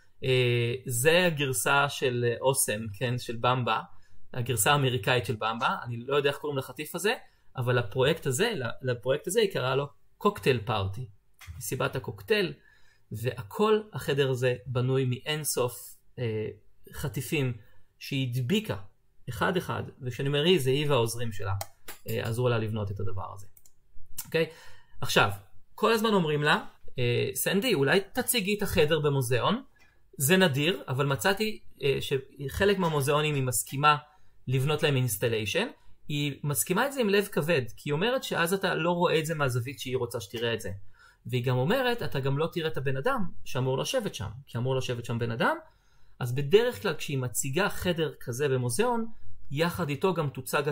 זה הגרסה של אוסם, כן, של במבה, הגרסה האמריקאית של במבה. אני לא יודע איך קוראים לחטיף הזה, אבל לפרויקט הזה היא קראה לו קוקטייל פארטי. מסיבת הקוקטייל, והכל החדר הזה בנוי מאין סוף חטיפים שהיא הדביקה אחד אחד, וכשאני אומר זה היא והעוזרים שלה עזרו לה לבנות את הדבר הזה. אוקיי? עכשיו, כל הזמן אומרים לה, סנדי, אולי תציגי את החדר במוזיאון. זה נדיר, אבל מצאתי שחלק מהמוזיאונים היא מסכימה לבנות להם אינסטליישן. היא מסכימה את זה עם לב כבד, כי היא אומרת שאז אתה לא רואה את זה מהזווית שהיא רוצה שתראה את זה. והיא גם אומרת, אתה גם לא תראה את הבן אדם שאמור לשבת שם, כי אמור לשבת שם בן אדם, אז בדרך כלל כשהיא מציגה חדר כזה במוזיאון, יחד איתו גם תוצג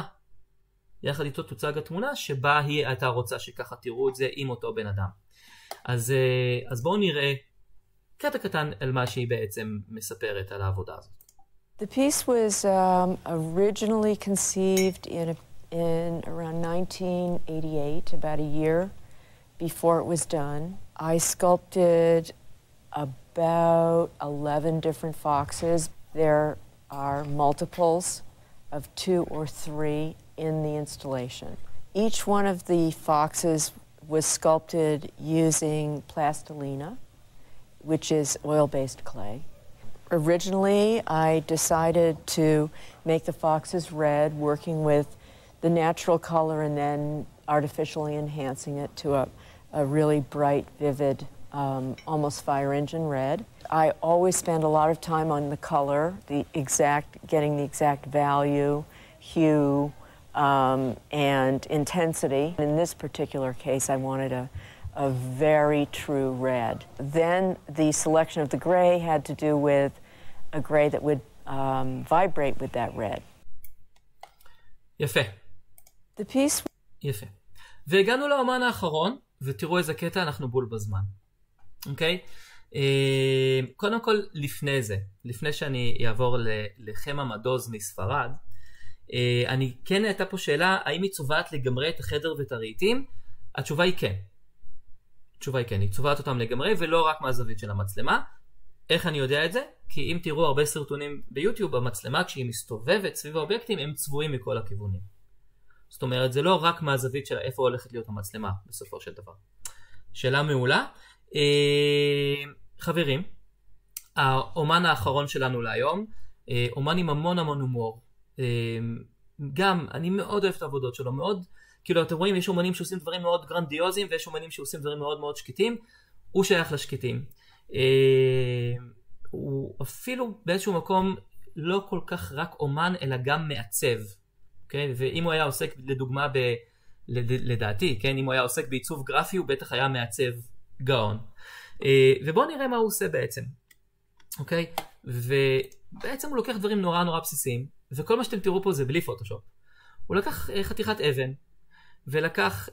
התמונה, שבה היא הייתה רוצה שככה תראו את זה עם אותו בן אדם. אז בואו נראה קטע קטן על מה שהיא בעצם מספרת על העבודה הזאת. The piece was originally conceived in around 1988, about a year before it was done. I sculpted about 11 different foxes. There are multiples of 2 or 3 in the installation. Each one of the foxes was sculpted using plastilina, which is oil-based clay. Originally, I decided to make the foxes red, working with the natural color and then artificially enhancing it to a really bright, vivid, almost fire engine red. I always spend a lot of time on the color, getting the exact value, hue, and intensity. In this particular case, I wanted a very true red. Then the selection of the gray had to do with a gray that would vibrate with that red. יפה. The piece... יפה. והגענו לאומן האחרון, ותראו איזה קטע, אנחנו בול בזמן. אוקיי? קודם כל, לפני שאני אעבור לחמה מדוז מספרד, כן הייתה פה שאלה, האם היא צובעת לגמרי את החדר ואת הרהיטים? התשובה היא כן. היא צובעת אותם לגמרי, ולא רק מהזווית של המצלמה. איך אני יודע את זה? כי אם תראו הרבה סרטונים ביוטיוב, המצלמה כשהיא מסתובבת סביב האובייקטים, הם צבועים מכל הכיוונים. זאת אומרת, זה לא רק מהזווית של איפה הולכת להיות המצלמה, בסופו של דבר. שאלה מעולה. חברים, האומן האחרון שלנו להיום, אומן עם המון המון הומור. גם, אני מאוד אוהב את העבודות שלו, מאוד, כאילו אתם רואים, יש אומנים שעושים דברים מאוד גרנדיוזיים, ויש אומנים שעושים דברים מאוד מאוד שקטים, הוא שייך לשקטים. הוא אפילו באיזשהו מקום לא כל כך רק אומן, אלא גם מעצב. אוקיי? ואם הוא היה עוסק, לדוגמה, לדעתי, כן? אם הוא היה עוסק בעיצוב גרפי, הוא בטח היה מעצב גאון. ובואו נראה מה הוא עושה בעצם. אוקיי? ובעצם הוא לוקח דברים נורא נורא בסיסיים, וכל מה שאתם תראו פה זה בלי פוטושופ. הוא לקח חתיכת אבן, ולקח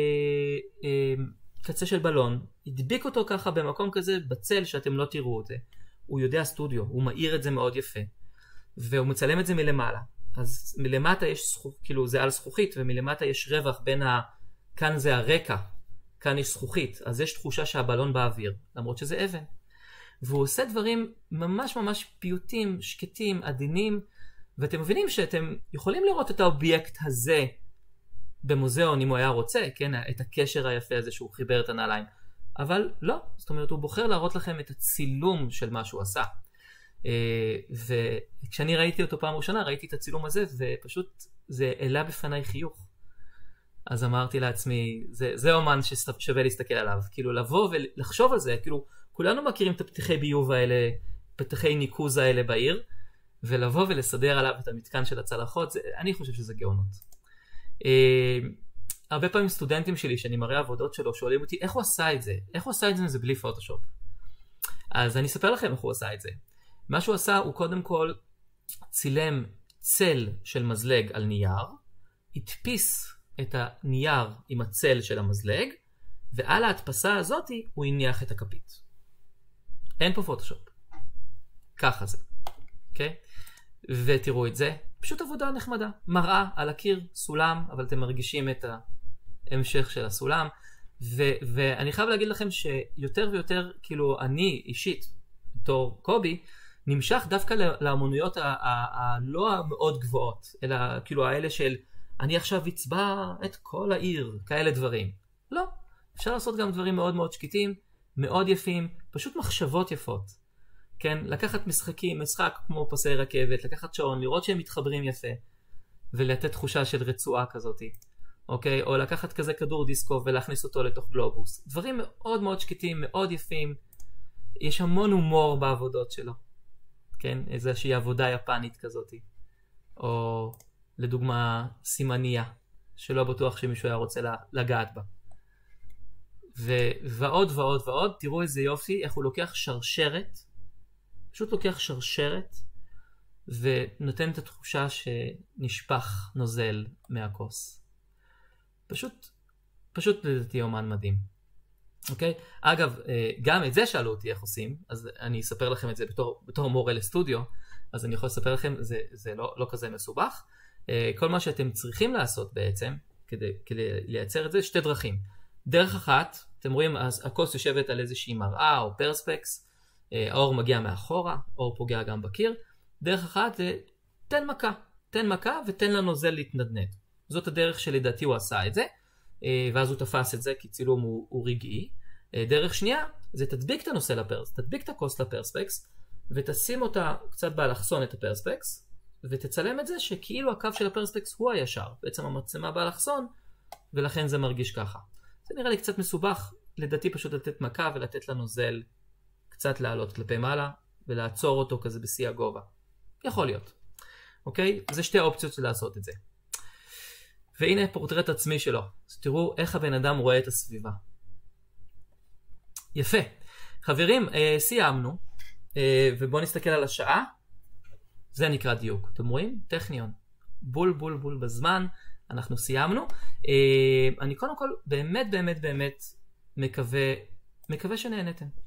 קצה של בלון, הדביק אותו ככה במקום כזה בצל שאתם לא תראו את זה. הוא יודע סטודיו, הוא מאיר את זה מאוד יפה, והוא מצלם את זה מלמעלה. אז מלמטה יש כאילו זה על זכוכית, ומלמטה יש רווח בין כאן זה הרקע, כאן יש זכוכית, אז יש תחושה שהבלון באוויר, למרות שזה אבן. והוא עושה דברים ממש ממש פיוטים, שקטים, עדינים, ואתם מבינים שאתם יכולים לראות את האובייקט הזה במוזיאון אם הוא היה רוצה, כן? את הקשר היפה הזה שהוא חיבר את הנעליים. אבל לא, זאת אומרת הוא בוחר להראות לכם את הצילום של מה שהוא עשה. וכשאני ראיתי אותו פעם ראשונה, ראיתי את הצילום הזה, ופשוט זה העלה בפניי חיוך. אז אמרתי לעצמי, זה אומן ששווה להסתכל עליו. כאילו לבוא ולחשוב על זה, כאילו כולנו מכירים את הפתחי ביוב האלה, פתחי ניקוז האלה בעיר, ולבוא ולסדר עליו את המתקן של הצלחות, אני חושב שזה גאונות. הרבה פעמים סטודנטים שלי שאני מראה עבודות שלו שואלים אותי איך הוא עשה את זה? איך הוא עשה את זה בלי פוטושופ? אז אני אספר לכם איך הוא עשה את זה. מה שהוא עשה הוא קודם כל צילם צל של מזלג על נייר, הדפיס את הנייר עם הצל של המזלג, ועל ההדפסה הזאת הוא הניח את הכפית. אין פה פוטושופ. ככה זה. אוקיי? ותראו את זה. פשוט עבודה נחמדה. מראה על הקיר, סולם, אבל אתם מרגישים את ההמשך של הסולם. ואני חייב להגיד לכם שיותר ויותר, כאילו אני אישית, בתור קובי, נמשך דווקא לאמנויות הלא המאוד גבוהות, אלא כאילו האלה של אני עכשיו אצבע את כל העיר, כאלה דברים. לא. אפשר לעשות גם דברים מאוד מאוד שקטים, מאוד יפים, פשוט מחשבות יפות. כן, לקחת משחק כמו פסי רכבת, לקחת שעון, לראות שהם מתחברים יפה, ולתת תחושה של רצועה כזאת, אוקיי? או לקחת כזה כדור דיסקו ולהכניס אותו לתוך גלובוס. דברים מאוד מאוד שקטים, מאוד יפים. יש המון הומור בעבודות שלו, כן? איזושהי עבודה יפנית כזאת. או לדוגמה סימניה, שלא בטוח שמישהו היה רוצה לגעת בה. ועוד ועוד ועוד, תראו איזה יופי, איך הוא לוקח שרשרת, פשוט לוקח שרשרת ונותן את התחושה שנשפך נוזל מהכוס. פשוט לדעתי אומן מדהים. אוקיי? אגב, גם את זה שאלו אותי איך עושים, אז אני אספר לכם את זה בתור מורה לסטודיו, אז אני יכול לספר לכם, זה לא כזה מסובך. כל מה שאתם צריכים לעשות בעצם, כדי לייצר את זה, שתי דרכים. דרך אחת, אתם רואים, הכוס יושבת על איזושהי מראה או פרספקס, האור מגיע מאחורה, האור פוגע גם בקיר. דרך אחת, תן מכה ותן לנוזל להתנדנד. זאת הדרך שלדעתי הוא עשה את זה, ואז הוא תפס את זה כי צילום הוא רגעי. דרך שנייה, זה תדביק את הנושא תדביק את הכוס לפרספקס, ותשים אותה קצת באלכסון את הפרספקס, ותצלם את זה שכאילו הקו של הפרספקס הוא הישר, בעצם המצלמה באלכסון, ולכן זה מרגיש ככה. זה נראה לי קצת מסובך, לדעתי פשוט לתת מכה ולתת לנוזל קצת לעלות כלפי מעלה, ולעצור אותו כזה בשיא הגובה. יכול להיות. אוקיי? זה שתי אופציות של לעשות את זה. והנה פורטרט עצמי שלו. אז תראו איך הבן אדם רואה את הסביבה. יפה. חברים, סיימנו. ובואו נסתכל על השעה. זה נקרא דיוק. אתם רואים? טכניון. בול בזמן. אנחנו סיימנו. אני קודם כל באמת מקווה שנהנתם.